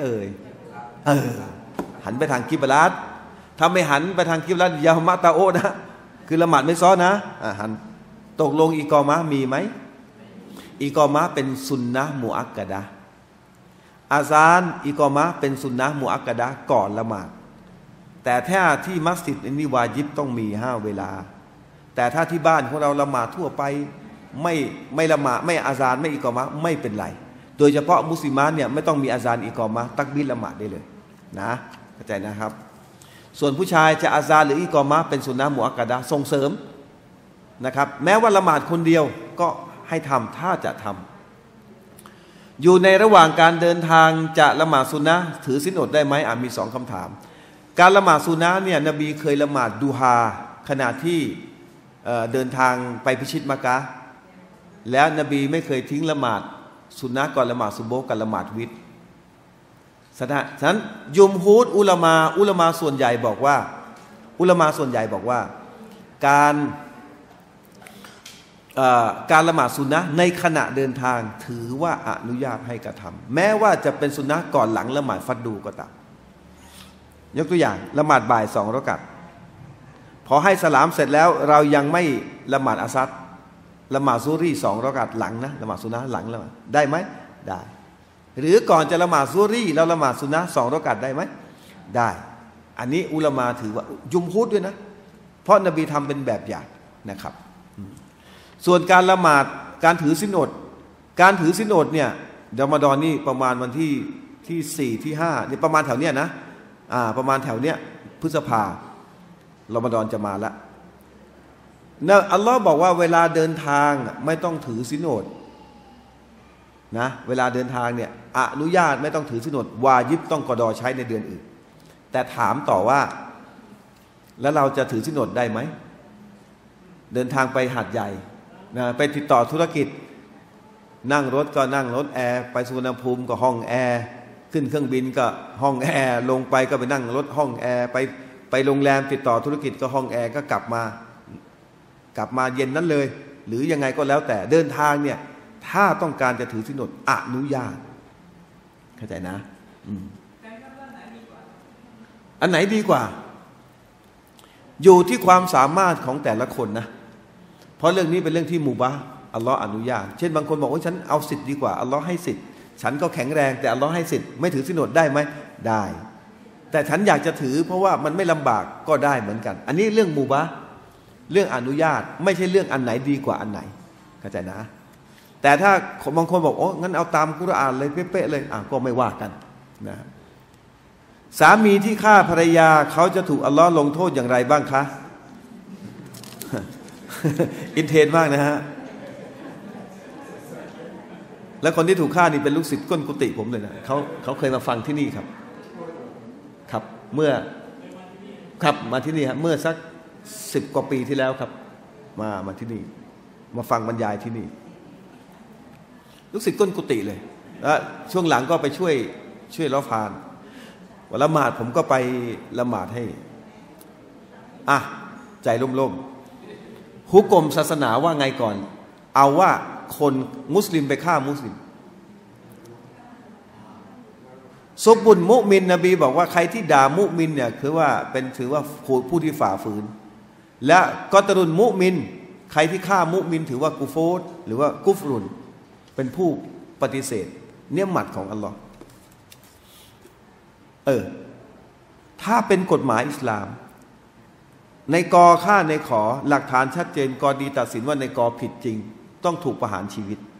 [SPEAKER 1] หันไปทางกิบลาตถ้าไม่หันไปทางกิบลาตยามะตาโอนะคือละหมาดไม่ซ้อนนะหันตกลงอีกอมะมีไหมอีกอมะเป็นสุนนะมุอักกะดะอาซานอีกอมะเป็นสุนนะมุอักกะดะก่อนละหมาดแต่ถ้าที่มัสยิดนี่วาญิบต้องมี5เวลาแต่ถ้าที่บ้านของเราละหมาดทั่วไปไม่ละหมาดไม่อาซานไม่อีกอมะไม่เป็นไรโดยเฉพาะมุสลิมานเนี่ยไม่ต้องมีอาซานอีกอมะตักบีรละหมาดได้เลยนะเข้าใจนะครับส่วนผู้ชายจะอาซานหรืออีกอมะเป็นสุนนะมุอักกะดะส่งเสริมนะครับแม้ว่าละหมาดคนเดียวก็ให้ทำถ้าจะทำอยู่ในระหว่างการเดินทางจะละหมาดซุนนะถือศีลอดได้ไหมมี2คำถามการละหมาดซุนนะเนี่ยนบีเคยละหมาดดูฮาขณะที่เดินทางไปพิชิตมักกะฮ์แล้วนบีไม่เคยทิ้งละหมาดซุนนะก่อนละหมาดซุบฮ์กับละหมาดวิตรฉะนั้นยุมฮูดอุลามาส่วนใหญ่บอกว่าการละหมาดซุนนะในขณะเดินทางถือว่าอนุญาตให้กระทำแม้ว่าจะเป็นซุนนะก่อนหลังละหมาดฟัดดูก็ตามยกตัวอย่างละหมาดบ่าย2เราะกาตพอให้สลามเสร็จแล้วเรายังไม่ละหมาดอาซัดละหมาดซุฮรี2เราะกาตหลังนะละหมาดซุนนะหลังละหมาดได้ไหมได้หรือก่อนจะละหมาดซุฮรีเราละหมาดซุนนะ2เราะกาตได้ไหมได้อันนี้อุลามาถือว่ายุมฮูดด้วยนะเพราะนบีทำเป็นแบบอย่างนะครับส่วนการละหมาดการถือศีลอดเนี่ยรอมฎอนนี่ประมาณวันที่4ที่5นี่ประมาณแถวเนี้ยนะประมาณแถวเนี้ยพฤษภารอมฎอนจะมาแล้วนะอัลลอฮ์บอกว่าเวลาเดินทางไม่ต้องถือศีลอดนะเวลาเดินทางเนี่ยอนุญาตไม่ต้องถือศีลอดวาญิบต้องกอฎอใช้ในเดือนอื่นแต่ถามต่อว่าแล้วเราจะถือศีลอดได้ไหมเดินทางไปหาดใหญ่นะไปติดต่อธุรกิจนั่งรถก็นั่งรถแอร์ไปสุวรรณภูมิก็ห้องแอร์ขึ้นเครื่องบินก็ห้องแอร์ลงไปก็ไปนั่งรถห้องแอร์ไปโรงแรมติดต่อธุรกิจก็ห้องแอร์ก็กลับมาเย็นนั้นเลยหรือยังไงก็แล้วแต่เดินทางเนี่ยถ้าต้องการจะถือศีลอดอนุญาตเข้าใจนะอันไหนดีกว่าอยู่ที่ความสามารถของแต่ละคนนะเพราะเรื่องนี้เป็นเรื่องที่มุบาห์อัลลอฮ์อนุญาตเช่นบางคนบอกว่าฉันเอาสิทธิ์ดีกว่าอัลลอฮ์ให้สิทธิ์ฉันก็แข็งแรงแต่อัลลอฮ์ให้สิทธิ์ไม่ถือศีลอดได้ไหมได้แต่ฉันอยากจะถือเพราะว่ามันไม่ลำบากก็ได้เหมือนกันอันนี้เรื่องมุบาห์เรื่องอนุญาตไม่ใช่เรื่องอันไหนดีกว่าอันไหนเข้าใจนะแต่ถ้าบางคนบอกโอ้งั้นเอาตามกุรอานเลยเป๊ะๆเลยก็ไม่ว่ากันนะสามีที่ฆ่าภรรยาเขาจะถูกอัลลอฮ์ลงโทษอย่างไรบ้างคะ อินเทนมากนะฮะแล้วคนที่ถูกฆ่านี่เป็นลูกศิษย์ก้นกุฏิผมเลยนะเขาเคยมาฟังที่นี่ครับเมื่อครับมาที่นี่ครับเมื่อสัก10 กว่าปีที่แล้วครับมาที่นี่มาฟังบรรยายที่นี่ลูกศิษย์ก้นกุฏิเลยแล้วช่วงหลังก็ไปช่วยละพานวันละหมาดผมก็ไปละหมาดให้ใจร่มๆฮุกมศาสนาว่าไงก่อนเอาว่าคนมุสลิมไปฆ่ามุสลิมซุบบุญมุมินนบีบอกว่าใครที่ด่ามุมินเนี่ยถือว่าผู้ที่ฝ่าฝืนและกอตรุนมุมินใครที่ฆ่ามุมินถือว่ากุโฟรหรือว่ากุฟรุนเป็นผู้ปฏิเสธเนี่ยหมัดของอัลลอฮ์ถ้าเป็นกฎหมายอิสลามในกอฆ่าในขอหลักฐานชัดเจนกอดีตัดสินว่าในกอผิดจริงต้องถูกประหารชีวิต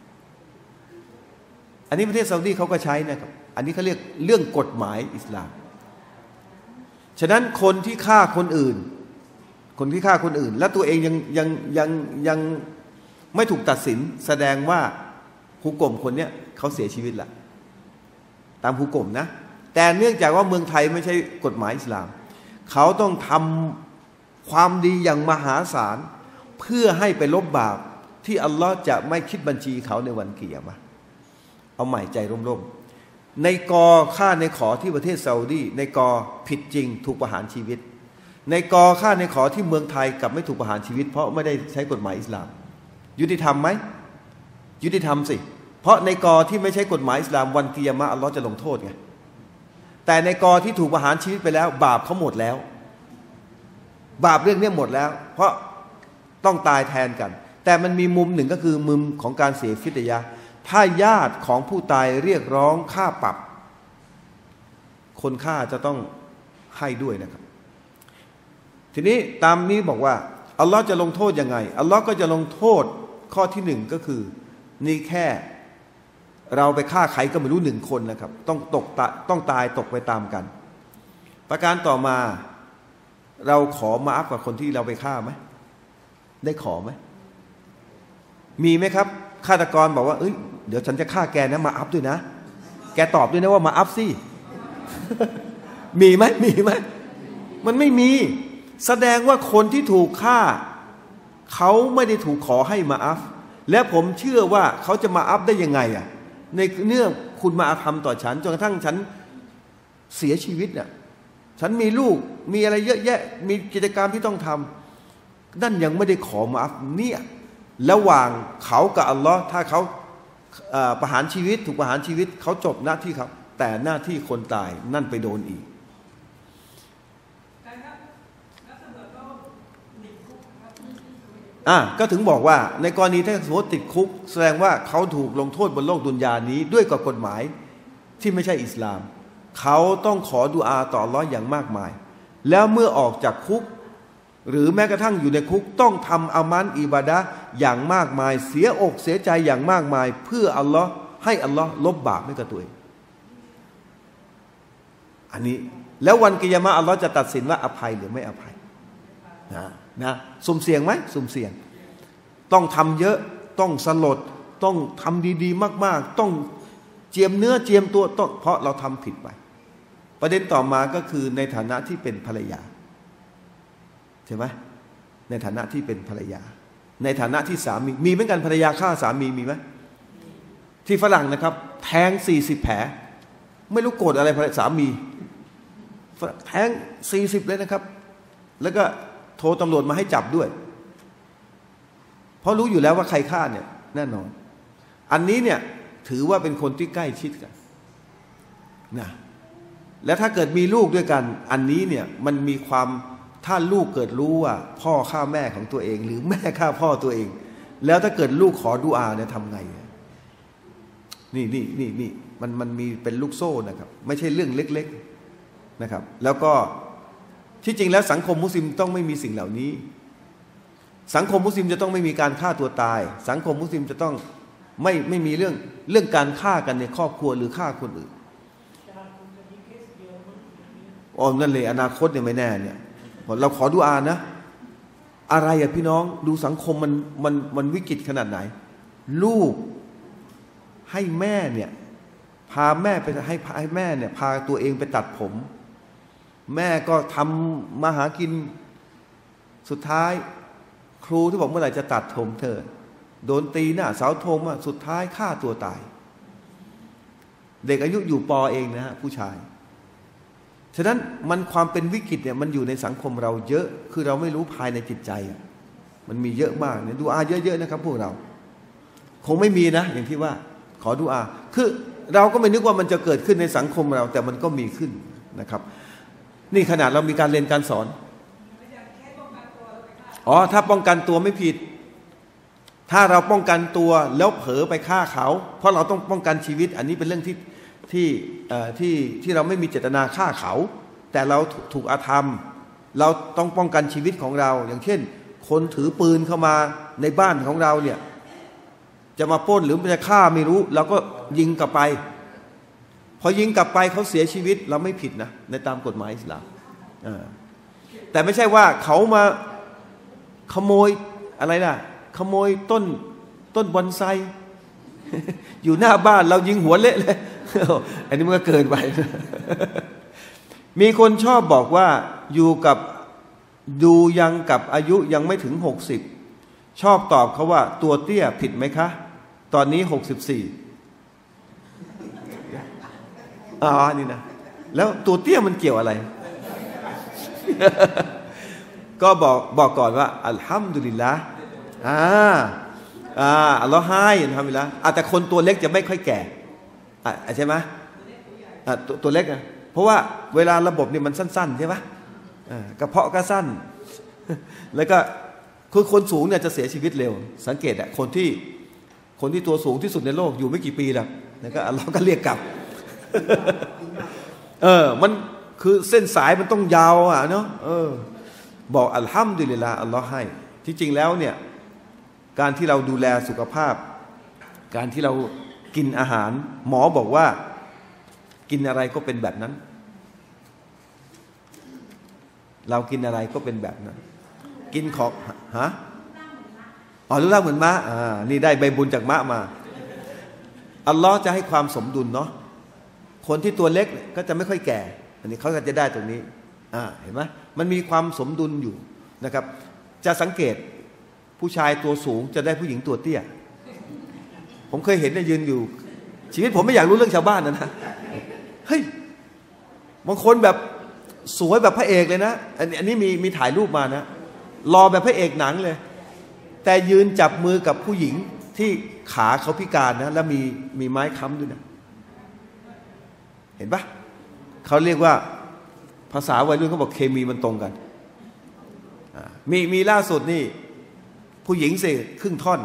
[SPEAKER 1] อันนี้ประเทศซาอุดีเขาก็ใช้นะครับอันนี้เขาเรียกเรื่องกฎหมายอิสลามฉะนั้นคนที่ฆ่าคนอื่นและตัวเองยังไม่ถูกตัดสินแสดงว่าฮุกมคนเนี้ยเขาเสียชีวิตละตามฮุกมนะแต่เนื่องจากว่าเมืองไทยไม่ใช่กฎหมายอิสลามเขาต้องทำความดีอย่างมหาศาลเพื่อให้ไปลบบาปที่อัลลอฮ์จะไม่คิดบัญชีเขาในวันกิยามะห์เอาใหม่ใจร่มๆในกอฆ่าในขอที่ประเทศซาอุดีในกอผิดจริงถูกประหารชีวิตในกอฆ่าในขอที่เมืองไทยกับไม่ถูกประหารชีวิตเพราะไม่ได้ใช้กฎหมายอิสลามยุติธรรมไหมยุติธรรมสิเพราะในกอที่ไม่ใช้กฎหมายอิสลามวันกิยามะห์อัลลอฮ์จะลงโทษไงแต่ในกอที่ถูกประหารชีวิตไปแล้วบาปเขาหมดแล้วบาปเรื่องนี้หมดแล้วเพราะต้องตายแทนกันแต่มันมีมุมหนึ่งก็คือมุมของการเสียฟิดยะห์ถ้าญาติของผู้ตายเรียกร้องค่าปรับคนฆ่าจะต้องให้ด้วยนะครับทีนี้ตามนี้บอกว่าอัลลอฮ์จะลงโทษยังไงอัลลอฮ์ก็จะลงโทษข้อที่หนึ่งก็คือนี่แค่เราไปฆ่าใครก็ไม่รู้1 คนนะครับต้องตายตกไปตามกันประการต่อมาเราขอมาอัพกับคนที่เราไปฆ่าไหมได้ขอไหมมีไหมครับฆาตกรบอกว่าเดี๋ยวฉันจะฆ่าแกนะมาอัพด้วยนะแกตอบด้วยนะว่ามาอัพสิ มีไหมมันไม่มีแสดงว่าคนที่ถูกฆ่าเขาไม่ได้ถูกขอให้มาอัพและผมเชื่อว่าเขาจะมาอัพได้ยังไงในเนื่องคุณมาอาธรรมต่อฉันจนกระทั่งฉันเสียชีวิตฉันมีลูกมีอะไรเยอะแยะมีกิจกรรมที่ต้องทำนั่นยังไม่ได้ขอมาอัพเนี่ยระหว่างเขากับอัลลอฮ์ถ้าเขาประหารชีวิตถูกประหารชีวิตเขาจบหน้าที่ครับแต่หน้าที่คนตายนั่นไปโดนอีกก็ถึงบอกว่าในกรณีถ้าสมมติติดคุกแสดงว่าเขาถูกลงโทษบนโลกดุนยานี้ด้วยกฎหมายที่ไม่ใช่อิสลามเขาต้องขอดุอาต่ออัลเลาะห์อย่างมากมายแล้วเมื่อออกจากคุกหรือแม้กระทั่งอยู่ในคุกต้องทำอามันอิบาดะห์อย่างมากมายเสียอกเสียใจอย่างมากมายเพื่ออัลเลาะห์ให้อัลเลาะห์ลบบาปให้กับตัวเองอันนี้แล้ววันกิยามะห์อัลเลาะห์จะตัดสินว่าอภัยหรือไม่อภัยนะสุ่มเสี่ยงไหมสุ่มเสี่ยงต้องทำเยอะต้องสลดต้องทำดีๆมากๆต้องเจียมเนื้อเจียมตัวต้องเพราะเราทำผิดไปประเด็นต่อมาก็คือในฐานะที่เป็นภรรยาใช่ไหมในฐานะที่เป็นภรรยาในฐานะที่สามีมีเหมือนกันภรรยาฆ่าสามีมีไหมที่ฝรั่งนะครับแทง40 แผลไม่รู้โกรธอะไรสามีแทง40เลยนะครับแล้วก็โทรตำรวจมาให้จับด้วยเพราะรู้อยู่แล้วว่าใครฆ่าเนี่ยแน่นอนอันนี้เนี่ยถือว่าเป็นคนที่ใกล้ชิดกันนะและถ้าเกิดมีลูกด้วยกันอันนี้เนี่ยมันมีความถ้าลูกเกิดรู้ว่าพ่อฆ่าแม่ของตัวเองหรือแม่ฆ่าพ่อตัวเองแล้วถ้าเกิดลูกขอดุอาเนี่ยทำไงนี่มันมีเป็นลูกโซ่นะครับไม่ใช่เรื่องเล็กๆนะครับแล้วก็ที่จริงแล้วสังคมมุสลิมต้องไม่มีสิ่งเหล่านี้สังคมมุสลิมจะต้องไม่มีการฆ่าตัวตายสังคมมุสลิมจะต้องไม่มีเรื่องการฆ่ากันในครอบครัวหรือฆ่าคนอื่นอ๋อนั่นเลยอนาคตเนี่ยไม่แน่เนี่ยเราขอดุอานะอะไรอะพี่น้องดูสังคมมันวิกฤตขนาดไหนลูกให้แม่เนี่ยพาแม่ไปให้แม่เนี่ยพาตัวเองไปตัดผมแม่ก็ทำมาหากินสุดท้ายครูที่บอกเมื่อไหร่จะตัดผมเธอโดนตีหน้าเสาธงสุดท้ายฆ่าตัวตายเด็กอายุอยู่ป.เองนะฮะผู้ชายฉะนั้นมันความเป็นวิกฤตเนี่ยมันอยู่ในสังคมเราเยอะคือเราไม่รู้ภายในจิตใจมันมีเยอะมากเนี่ยดูอาเยอะๆนะครับพวกเราคงไม่มีนะอย่างที่ว่าขอดูอาคือเราก็ไม่นึกว่ามันจะเกิดขึ้นในสังคมเราแต่มันก็มีขึ้นนะครับนี่ขนาดเรามีการเรียนการสอนอ๋อถ้าป้องกันตัวไม่ผิดถ้าเราป้องกันตัวแล้วเผลอไปฆ่าเขาเพราะเราต้องป้องกันชีวิตอันนี้เป็นเรื่องที่เราไม่มีเจตนาฆ่าเขาแต่เราถูกอาธรรมเราต้องป้องกันชีวิตของเราอย่างเช่นคนถือปืนเข้ามาในบ้านของเราเนี่ยจะมาปล้นหรือจะฆ่าไม่รู้เราก็ยิงกลับไปพอยิงกลับไปเขาเสียชีวิตเราไม่ผิดนะในตามกฎหมายอิสลามแต่ไม่ใช่ว่าเขามาขโมยอะไรล่ะขโมยต้นบอนไซอยู่หน้าบ้านเรายิงหัวเละเลยอันนี้มันก็เกินไป มีคนชอบบอกว่าอยู่กับดูยังกับอายุยังไม่ถึง60ชอบตอบเขาว่าตัวเตี้ยผิดไหมคะตอนนี้64นี่นะแล้วตัวเตี้ยมันเกี่ยวอะไร ก็บอกก่อนว่าอัลฮัมดุลิลละอัลลอฮ์ให้ทำไปแล้วแต่คนตัวเล็กจะไม่ค่อยแก่ใช่ไหมตัวเล็กนะเพราะว่าเวลาระบบนี่มันสั้นๆใช่ไหมกระเพาะก็สั้นแล้วก็คือคนสูงเนี่ยจะเสียชีวิตเร็วสังเกตคนที่ตัวสูงที่สุดในโลกอยู่ไม่กี่ปีแล้วแล้วก็อัลลอฮ์ก็เรียกกลับมันคือเส้นสายมันต้องยาวเนาะบอกอัลฮัมดุลิลลาห์อัลลอฮ์ให้ที่จริงแล้วเนี่ยการที่เราดูแลสุขภาพการที่เรากินอาหารหมอบอกว่ากินอะไรก็เป็นแบบนั้นเรากินอะไรก็เป็นแบบนั้นกินของรูปร่างเหมือนม้านี่ได้ใบบุญจากม้ามาอัลลอฮ์จะให้ความสมดุลเนาะคนที่ตัวเล็กก็จะไม่ค่อยแก่อันนี้เขาก็จะได้ตรงนี้เห็นไหมมันมีความสมดุลอยู่นะครับจะสังเกตผู้ชายตัวสูงจะได้ผู้หญิงตัวเตี้ยผมเคยเห็นยืนอยู่ชีวิตผมไม่อยากรู้เรื่องชาวบ้านนะเฮ้ยบางคนแบบสวยแบบพระเอกเลยนะอันนี้มีถ่ายรูปมานะรอแบบพระเอกหนังเลยแต่ยืนจับมือกับผู้หญิงที่ขาเขาพิการนะแล้วมีไม้ค้ำด้วยนะเห็นปะเขาเรียกว่าภาษาวัยรุ่นเขาบอกเคมีมันตรงกันมีล่าสุดนี่ผู้หญิงเสกครึ่งท่อน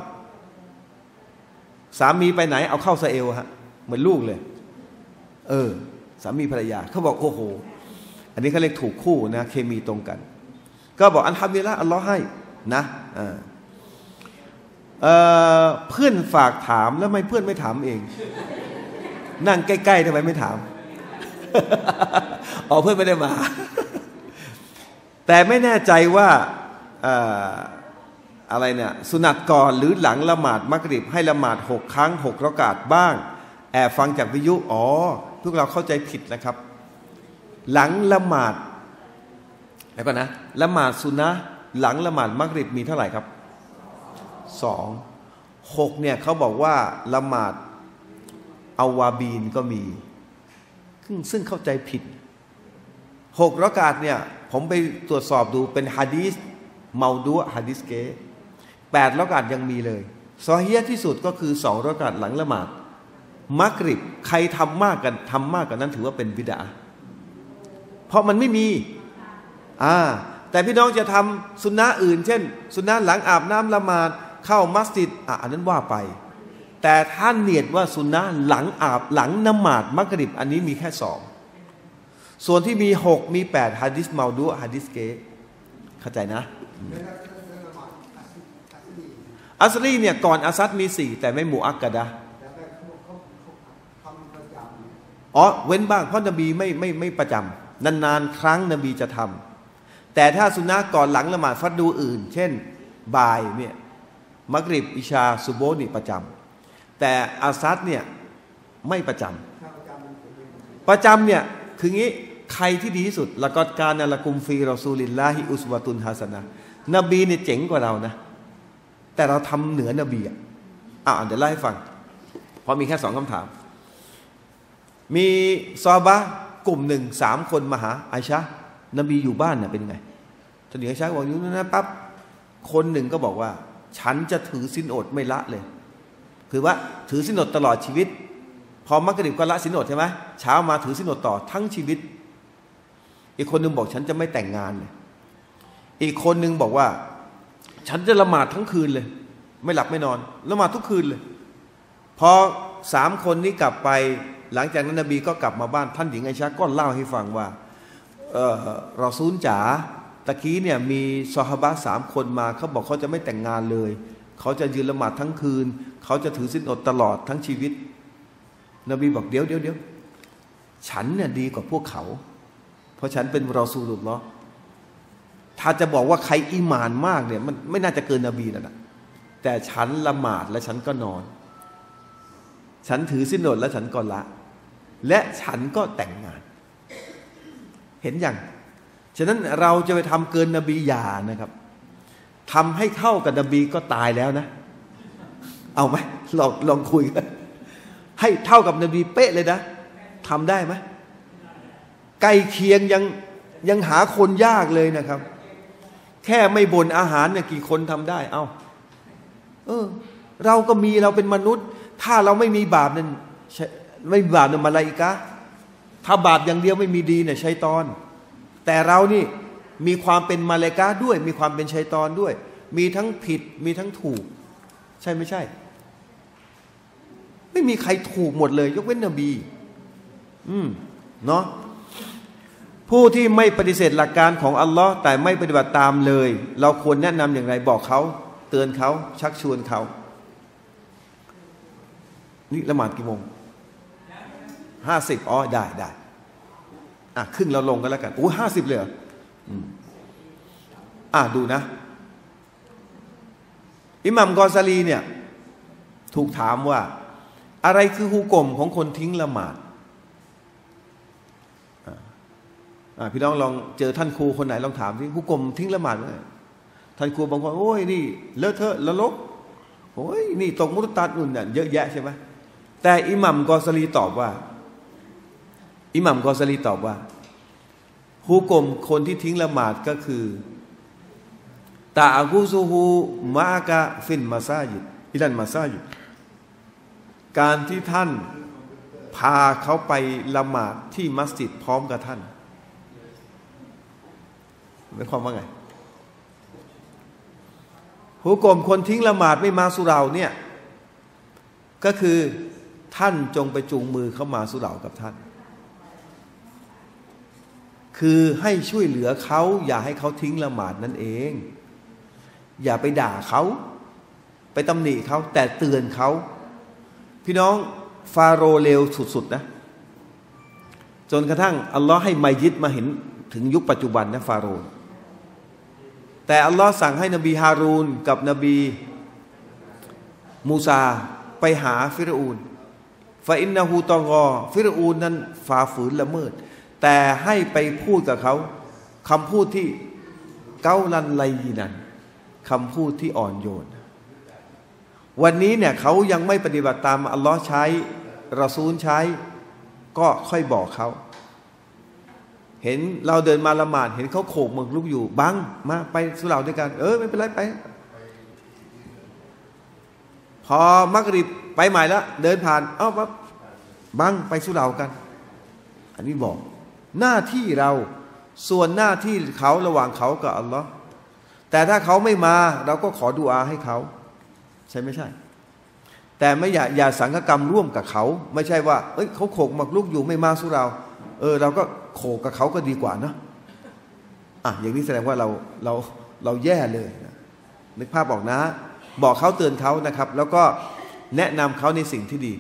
[SPEAKER 1] สามีไปไหนเอาเข้าสะเอวฮะเหมือนลูกเลยสามีภรรยาเขาบอกโอ้โหอันนี้เขาเรียกถูกคู่นะเคมีตรงกันก็บอกอัลฮัมดุลิลละห์อัลลอฮ์ให้นะเพื่อนฝากถามแล้วไม่เพื่อนไม่ถามเองนั่งใกล้ๆทำไมไม่ถามเพื่อนไม่ได้มาแต่ไม่แน่ใจว่าอะไรเนี่ยสุนัตก่อนหรือหลังละหมาดมักริบให้ละหมาด6 ครั้ง 6 รอกาตบ้างแอบฟังจากวิทยุพวกเราเข้าใจผิดนะครับหลังละหมาดแล้วก็นะละหมาดสุนนะหลังละหมาดมักริบมีเท่าไหร่ครับ2 6เนี่ยเขาบอกว่าละหมาดอาวาบีนก็มีซึ่งเข้าใจผิด6 รอกาตเนี่ยผมไปตรวจสอบดูเป็นฮะดีษเมาดูฮะดีษเก๊8 รอกาตยังมีเลยซอฮีฮ์ที่สุดก็คือ2 รอกาตหลังละหมาดมักริบใครทำมากกันนั้นถือว่าเป็นบิดอะห์เพราะมันไม่มีแต่พี่น้องจะทำสุนนะอื่นเช่นสุนนะหลังอาบน้ำละหมาดเข้ามัสยิดอันนั้นว่าไปแต่ท่านเนียดว่าสุนนะหลังอาบหลังละหมาดมักริบอันนี้มีแค่2ส่วนที่มี6มี8ฮะดิษเมาดูฮะดิษเก๊เข้าใจนะอัสลีเนี่ยก่อนอาซัดมี4แต่ไม่มุอักกะดะห์เว้นบ้างเพราะนบีไม่ประจำนานๆครั้งนบีจะทำแต่ถ้าสุนนะก่อนหลังละหมาดฟัรดูอื่นเช่นบ่ายเนี่ยมักริบอิชาซุโบฮ์นี่ประจำแต่อาซัดเนี่ยไม่ประจำเนี่ยคืองี้ใครที่ดีที่สุดละกอดกานะละกุมฟีรอซูลิลลาฮิอุสวะตุนฮาสนะนบีเนี่ยเจ๋งกว่าเรานะแต่เราทำเหนือนบีเดี๋ยวเล่าให้ฟังเพราะมีแค่2 คำถามมีซอฮาบะห์กลุ่มหนึ่ง3 คนมาหาไอชะห์นบีอยู่บ้านเป็นไงท่านหญิงไอชะห์บอกอยู่นั่นปั๊บคนหนึ่งก็บอกว่าฉันจะถือศีลอดไม่ละเลยคือว่าถือศีลอดตลอดชีวิตพอมักริบก็ละศีลอดใช่ไหมเช้ามาถือศีลอดต่อทั้งชีวิตอีกคนหนึ่งบอกฉันจะไม่แต่งงานเลยอีกคนหนึ่งบอกว่าฉันจะละหมาดทั้งคืนเลยไม่หลับไม่นอนละหมาดทุกคืนเลยพอ3 คนนี้กลับไปหลังจากนั้นนบีก็กลับมาบ้านท่านหญิงไอชะห์ก็เล่าให้ฟังว่ารอซูลจ๋าตะกี้เนี่ยมีซอฮาบะห์3 คนมาเขาบอกเขาจะไม่แต่งงานเลยเขาจะยืนละหมาดทั้งคืนเขาจะถือศีลอดตลอดทั้งชีวิตนบีบอกเดี๋ยวฉันเนี่ยดีกว่าพวกเขาเพราะฉันเป็นรอซูลุลลอฮ์ถ้าจะบอกว่าใครอีหม่านมากเนี่ยมันไม่น่าจะเกินนบีนะแต่ฉันละหมาดและฉันก็นอนฉันถือศีลอดและฉันก็ละและฉันก็แต่งงานเห็นอย่างฉะนั้นเราจะไปทำเกินนบีอย่านะครับทำให้เท่ากับนบีก็ตายแล้วนะเอาไหมลองคุยกันให้เท่ากับนบีเป๊ะเลยนะทำได้ไหมใกล้เคียงยังหาคนยากเลยนะครับ แค่ไม่บ่นอาหารเนี่ยกี่คนทำได้เราก็มีเราเป็นมนุษย์ถ้าเราไม่มีบาปนั้นไม่มีบาปเนี่ยมาลาอิกะห์ถ้าบาปอย่างเดียวไม่มีดีเนี่ยชัยฏอนแต่เรานี่มีความเป็นมาลาอิกะห์ด้วยมีความเป็นชัยฏอนด้วยมีทั้งผิดมีทั้งถูกใช่ไม่ใช่ไม่มีใครถูกหมดเลยยกเว้นนบีเนาะผู้ที่ไม่ปฏิเสธหลักการของอัลลอฮ์แต่ไม่ปฏิบัติตามเลยเราควรแนะนำอย่างไรบอกเขาเตือนเขาชักชวนเขานี่ละหมาดกี่โมง50ได้ครึ่งเราลงกันแล้วกัน50เลยเหรอดูนะอิหม่ามกอซาลีเนี่ยถูกถามว่าอะไรคือฮุกมของคนทิ้งละหมาดพี่น้องลองเจอท่านครูคนไหนลองถามสิฮุกมทิ้งละหมาดไหมท่านครูบางคนโอ้ยนี่เลอะเทอะละลกโอ้ยนี่ตกมุตตัดนู่นเนี่ยเยอะแยะใช่ไหมแต่อิหม่ามกอซาลีตอบว่าฮุกมคนที่ทิ้งละหมาดก็คือตะอากุซูฮูมากะฟินมาซายิดอิลันมาซายิดการที่ท่านพาเขาไปละหมาดที่มัสยิดพร้อมกับท่านหมายความว่าไงฮุกมคนทิ้งละหมาดไม่มาสุเราเนี่ยก็คือท่านจงไปจูงมือเข้ามาสุเรากับท่านคือให้ช่วยเหลือเขาอย่าให้เขาทิ้งละหมาดนั่นเองอย่าไปด่าเขาไปตำหนิเขาแต่เตือนเขาพี่น้องฟาโรห์เลวสุดๆนะจนกระทั่งอัลลอฮ์ให้มัยยิดมาเห็นถึงยุคปัจจุบันนะฟาโรห์แต่อัลลอฮ์สั่งให้นบีฮารูนกับนบีมูซาไปหาฟิรอูนฟาอินนะฮูตอกอฟิรอูนนั้นฝ่าฝืนละเมิดแต่ให้ไปพูดกับเขาคำพูดที่เกาลันไลยินันคำพูดที่อ่อนโยนวันนี้เนี่ยเขายังไม่ปฏิบัติตามอัลลอฮ์ใช้รอซูลใช้ก็ค่อยบอกเขาเห็นเราเดินมาละหมาดเห็นเขาโขกหมึกลุกอยู่บังมาไปสุเหร่าด้วยกันไม่เป็นไรไปพอมักริบไปใหม่แล้วเดินผ่านปั๊บบังไปสุเหร่ากันอันนี้บอกหน้าที่เราส่วนหน้าที่เขาระหว่างเขากับอัลลอฮ์แต่ถ้าเขาไม่มาเราก็ขอดุอาให้เขาใช่ไม่ใช่แต่ไม่อย่าสังฆกรรมร่วมกับเขาไม่ใช่ว่าเขาโขกหมักลุกอยู่ไม่มาสุเหร่าเราก็โขกกับเขาก็ดีกว่านะอย่างนี้แสดงว่าเราแย่เลยนะนึกภาพออกนะบอกเขาเตือนเขานะครับแล้วก็แนะนำเขาในสิ่งที่ดี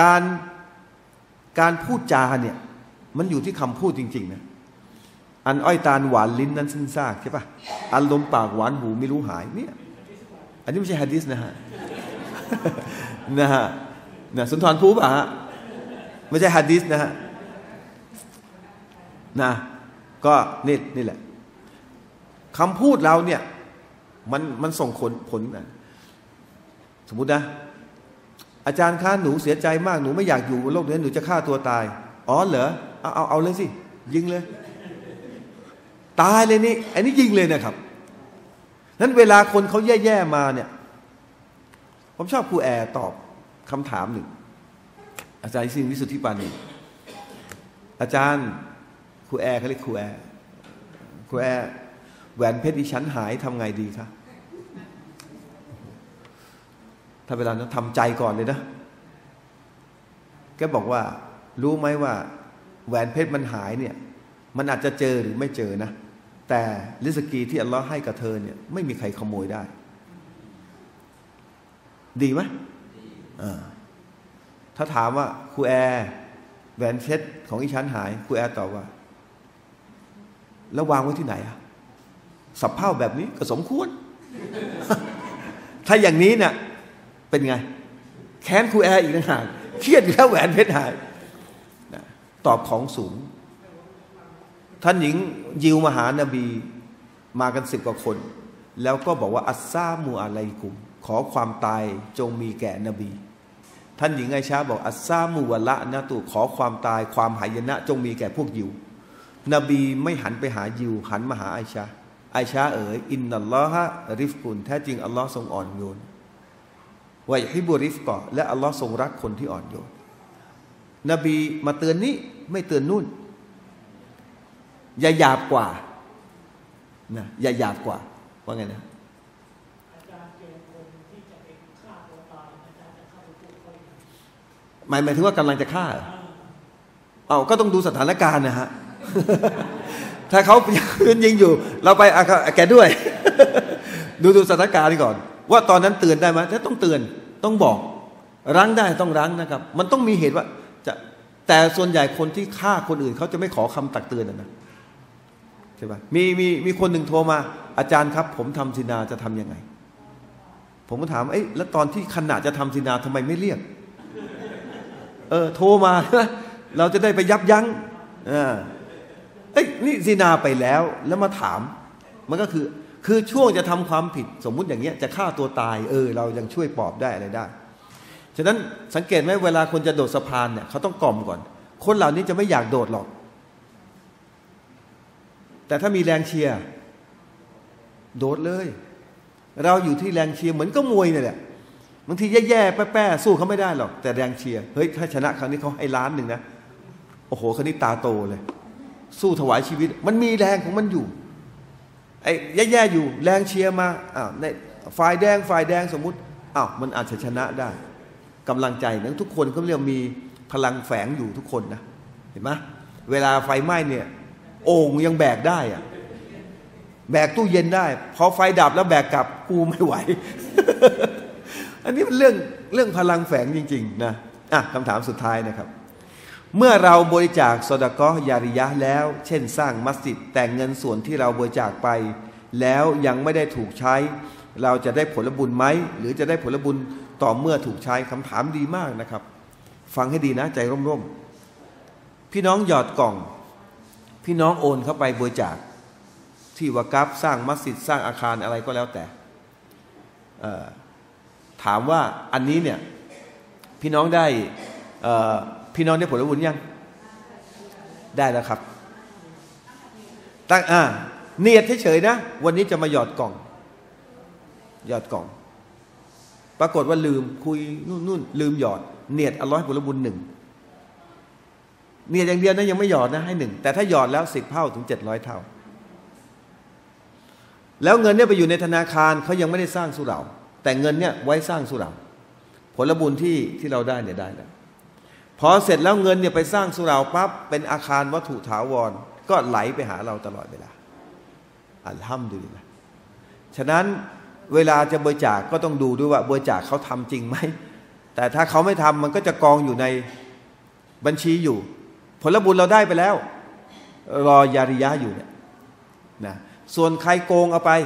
[SPEAKER 1] การพูดจาเนี่ยมันอยู่ที่คำพูดจริงๆนะอันอ้อยตาลหวานลิ้นนั้นสิ้นซากใช่ปะอันลมปากหวานหูไม่รู้หายเนี่ยอันนี้ไม่ใช่หะดีษนะฮะ นะฮะสุนทรภู่ป่ะฮะไม่ใช่หะดีษนะฮะก็นี่แหละคำพูดเราเนี่ยมันส่งผลนะสมมุตินะอาจารย์คะหนูเสียใจมากหนูไม่อยากอยู่บนโลกนี้หนูจะฆ่าตัวตายเหรอเอาเลยสิยิงเลยตายเลยนี่อันนี้ยิงเลยนะครับนั้นเวลาคนเขาแย่ๆมาเนี่ยผมชอบครูแอร์ตอบคำถามหนึ่งอาจารย์ซิงวิสุทธิปานีอาจารย์ครูแอร์เขาเรียกครูแอร์แหวนเพชรดิฉันหายทำไงดีคะถ้าเวลานั้นทำใจก่อนเลยนะแกบอกว่ารู้ไหมว่าแหวนเพชรมันหายเนี่ยมันอาจจะเจอหรือไม่เจอนะแต่ริสกีที่อัลลอฮ์ให้กับเธอเนี่ยไม่มีใครขโมยได้ดีไหมถ้าถามว่าครูแอร์แหวนเพชรของอีฉันหายครูแอร์ตอบว่าแล้ววางไว้ที่ไหนสับเผ่าแบบนี้ก็สมควร ถ้าอย่างนี้เนี่ยเป็นไงแค้นครูแอร์อีกต่างหากเครียดอยู่แล้วแหวนเพชรหายตอบของสูงท่านหญิงยิวมาหานบีมากัน10 กว่าคนแล้วก็บอกว่าอัสซามุอะลัยกุมขอความตายจงมีแก่นบีท่านหญิงไอชาบอกอัสซามุวะละนะตุขอความตายความหายนะจงมีแก่พวกยิวนบีไม่หันไปหายิวหันมาหาไอชาอินนัลลอฮะริฟกุนแท้จริงอัลลอฮ์ทรงอ่อนโยนวะยะฮิบุริฟกะและอัลลอฮ์ทรงรักคนที่อ่อนโยนนบีมาเตือนนี้ไม่เตือนนู่นอย่าหยาบกว่านะอย่าหยาบกว่าว่าไงนะหมายถึงว่ากำลังจะฆ่าก็ต้องดูสถานการณ์นะฮะ ถ้าเขายิงอยู่เราไปแกด้วย ดูสถานการณ์ก่อนว่าตอนนั้นเตือนได้ไหมถ้าต้องเตือนต้องบอกรั้งได้ต้องรั้งนะครับมันต้องมีเหตุว่าจะแต่ส่วนใหญ่คนที่ฆ่าคนอื่นเขาจะไม่ขอคำตักเตือนนะใช่ปะมีคนหนึ่งโทรมาอาจารย์ครับผมทำซินาจะทำยังไงผมก็ถามแล้วตอนที่ขณะจะทำซินาทำไมไม่เรียกโทรมา เราจะได้ไปยับยั้งนี่ซินาไปแล้วมาถามมันก็คือช่วงจะทำความผิดสมมุติอย่างเงี้ยจะฆ่าตัวตายเรายังช่วยปลอบได้อะไรได้ฉะนั้นสังเกตไหมเวลาคนจะโดดสะพานเนี่ยเขาต้องกล่อมก่อนคนเหล่านี้จะไม่อยากโดดหรอกแต่ถ้ามีแรงเชียร์โดดเลยเราอยู่ที่แรงเชียร์เหมือนก็มวยเนี่ยแหละบางทีแย่ๆแป้ๆสู้เขาไม่ได้หรอกแต่แรงเชียร์เฮ้ยถ้าชนะครั้งนี้เขาให้1 ล้านนะโอ้โหครั้งนี้ตาโตเลยสู้ถวายชีวิตมันมีแรงของมันอยู่แย่ๆอยู่แรงเชียร์มาในฝ่ายแดงสมมุติมันอาจจะชนะได้กำลังใจนั้นทุกคนเขาเรียกมีพลังแฝงอยู่ทุกคนนะเห็นไหมเวลาไฟไหม้เนี่ยโอ่งยังแบกได้แบกตู้เย็นได้พอไฟดับแล้วแบกกลับกูไม่ไหว อันนี้เป็นเรื่องพลังแฝงจริงๆนะคำถามสุดท้ายนะครับเมื่อเราบริจาคซอดาเกาะห์ญาริยะห์แล้วเช่นสร้างมัสยิดแต่เงินส่วนที่เราบริจาคไปแล้วยังไม่ได้ถูกใช้เราจะได้ผลบุญไหมหรือจะได้ผลบุญต่อเมื่อถูกใช้คำถามดีมากนะครับฟังให้ดีนะใจร่มๆพี่น้องหยอดกล่องพี่น้องโอนเข้าไปบริจาคทที่วะกัฟสร้างมัสยิดสร้างอาคารอะไรก็แล้วแต่ถามว่าอันนี้เนี่ยพี่น้องได้ผลบุญยังได้แล้วครับตั้งเนียดเฉยๆนะวันนี้จะมาหยอดกล่องปรากฏว่าลืมคุยนู่นลืมหยอดเนียดอัลเลาะห์ให้ผลบุญ1เนียดอย่างเดียวนะยังไม่หยอดนะให้1แต่ถ้าหยอดแล้ว10เท่าถึง700เท่าแล้วเงินเนี่ยไปอยู่ในธนาคารเขายังไม่ได้สร้างสุเหร่าแต่เงินเนี่ยไว้สร้างสุเหร่าผลบุญที่เราได้เนี่ยได้แล้วพอเสร็จแล้วเงินเนี่ยไปสร้างสุเหร่าปั๊บเป็นอาคารวัตถุถาวรก็ไหลไปหาเราตลอดเวลาอัลฮัมดุลิลละห์ฉะนั้นเวลาจะบริจาคก็ต้องดูด้วยว่าบริจาคเขาทำจริงไหมแต่ถ้าเขาไม่ทำมันก็จะกองอยู่ในบัญชีอยู่ผลบุญเราได้ไปแล้วรอยาริยะอยู่เนี่ยนะส่วนใครโกงเอาไป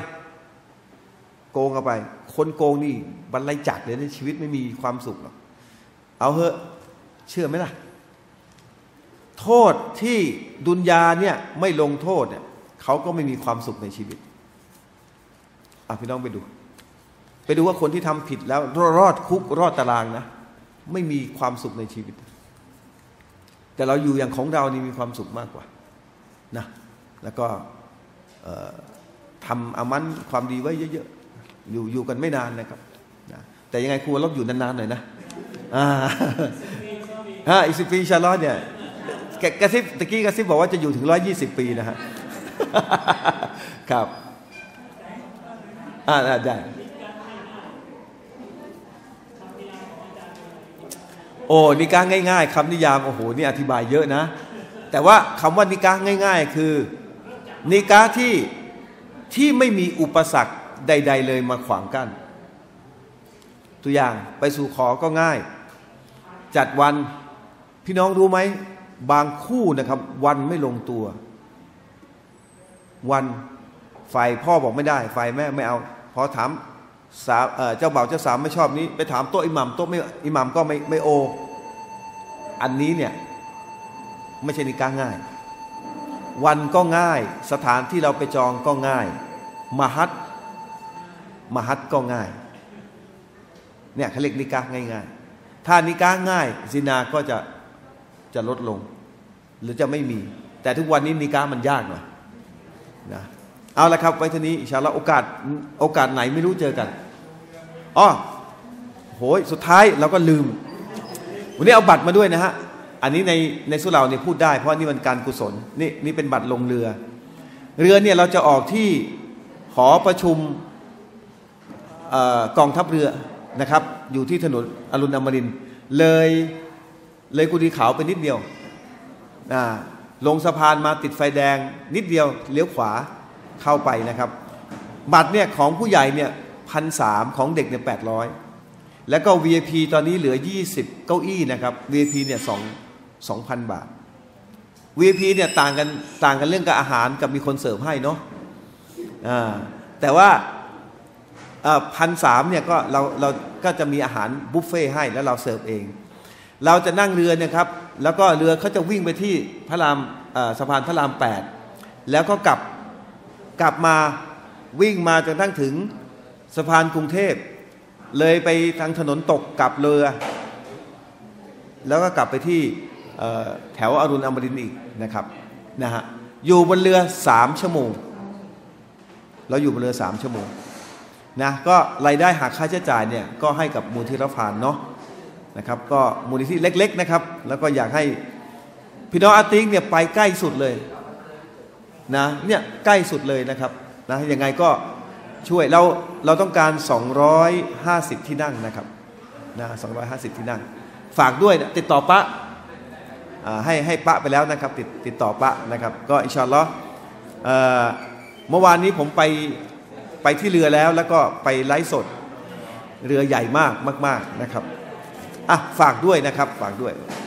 [SPEAKER 1] คนโกงนี่บรรลัยจักเลยในชีวิตไม่มีความสุขหรอกเอาเหอะเชื่อไหมล่ะโทษที่ดุนยาเนี่ยไม่ลงโทษเนี่ยเขาก็ไม่มีความสุขในชีวิตพี่น้องไปดูว่าคนที่ทำผิดแล้วรอดคุกรอดตารางนะไม่มีความสุขในชีวิตแต่เราอยู่อย่างของเรานี่มีความสุขมากกว่านะแล้วก็ทำอามันความดีไว้เยอะๆอยู่กันไม่นานนะครับนะแต่ยังไงครูเราอยู่นานๆหน่อยนะอีก10 ปีอินชาอัลเลาะห์เนี่ยกระซิบตะกี้กระซิบบอกว่าจะอยู่ถึง120 ปีนะฮะครับได้โอ้นิกะห์ง่ายๆคำนิยามโอ้โหนี่อธิบายเยอะนะแต่ว่าคำว่านิกะห์ง่ายๆคือนิกะห์ที่ไม่มีอุปสรรคใดๆเลยมาขวางกั้นตัวอย่างไปสู่ขอก็ง่ายจัดวันพี่น้องรู้ไหมบางคู่นะครับวันไม่ลงตัววันฝ่ายพ่อบอกไม่ได้ฝ่ายแม่ไม่เอาพอถามเจ้าบ่าวเจ้าสาวไม่ชอบนี้ไปถามโต๊ะอิหมัมโต๊ะไม่อิหมัมก็ไม่โออันนี้เนี่ยไม่ใช่นิกะห์ง่ายวันก็ง่ายสถานที่เราไปจองก็ง่ายมหัดก็ง่ายเนี่ยเขาเรียกนิกะห์ง่ายๆถ้านิกะห์ง่ายซินาก็จะลดลงหรือจะไม่มีแต่ทุกวันนี้นิกะห์มันยากหน่อยนะเอาละครับไว้ทีนี้อินชาอัลเลาะห์โอกาสไหนไม่รู้เจอกันโหยสุดท้ายเราก็ลืมวันนี้เอาบัตรมาด้วยนะฮะอันนี้ในสุเหร่าเนี่ยพูดได้เพราะนี่มันการกุศลนี่เป็นบัตรลงเรือเนี่ยเราจะออกที่หอประชุมกองทัพเรือนะครับอยู่ที่ถนนอรุณอมรินทร์เลยกุฎีขาวไปนิดเดียวลงสะพานมาติดไฟแดงนิดเดียวเลี้ยวขวาเข้าไปนะครับบัตรเนี่ยของผู้ใหญ่เนี่ย1,300ของเด็กเนี่ย800แล้วก็ VIP ตอนนี้เหลือ20เก้าอี้นะครับ VIP เนี่ย2,000 บาท VIP เนี่ยต่างกันเรื่องกับอาหารกับมีคนเสิร์ฟให้เนาะแต่ว่า1,300เนี่ยก็เราก็จะมีอาหารบุฟเฟ่ให้แล้วเราเสิร์ฟเองเราจะนั่งเรือเนี่ยครับแล้วก็เรือเขาจะวิ่งไปที่สะพานพระราม8แล้วก็กลับมาวิ่งมาจนทั้งถึงสะพานกรุงเทพเลยไปทางถนนตกกลับเรือแล้วก็กลับไปที่แถวอรุณอมรินทร์อีกนะครับนะฮะอยู่บนเรือ3 ชั่วโมงเราอยู่บนเรือ3 ชั่วโมงนะก็รายได้หักค่าใช้จ่ายเนี่ยก็ให้กับมูลที่รับผ่านเนาะนะครับก็มูลนิธิเล็กๆนะครับแล้วก็อยากให้พี่น้องอาติกเนี่ยไปใกล้สุดเลยนะเนี่ยใกล้สุดเลยนะครับนะยังไงก็ช่วยเราต้องการ250ที่นั่งนะครับนะ250ที่นั่งฝากด้วยติดต่อปะให้ปะไปแล้วนะครับติดต่อปะนะครับก็อินชาอัลเลาะห์เมื่อวานนี้ผมไปที่เรือแล้วก็ไปไลฟ์สดเรือใหญ่มากๆนะครับฝากด้วยนะครับฝากด้วย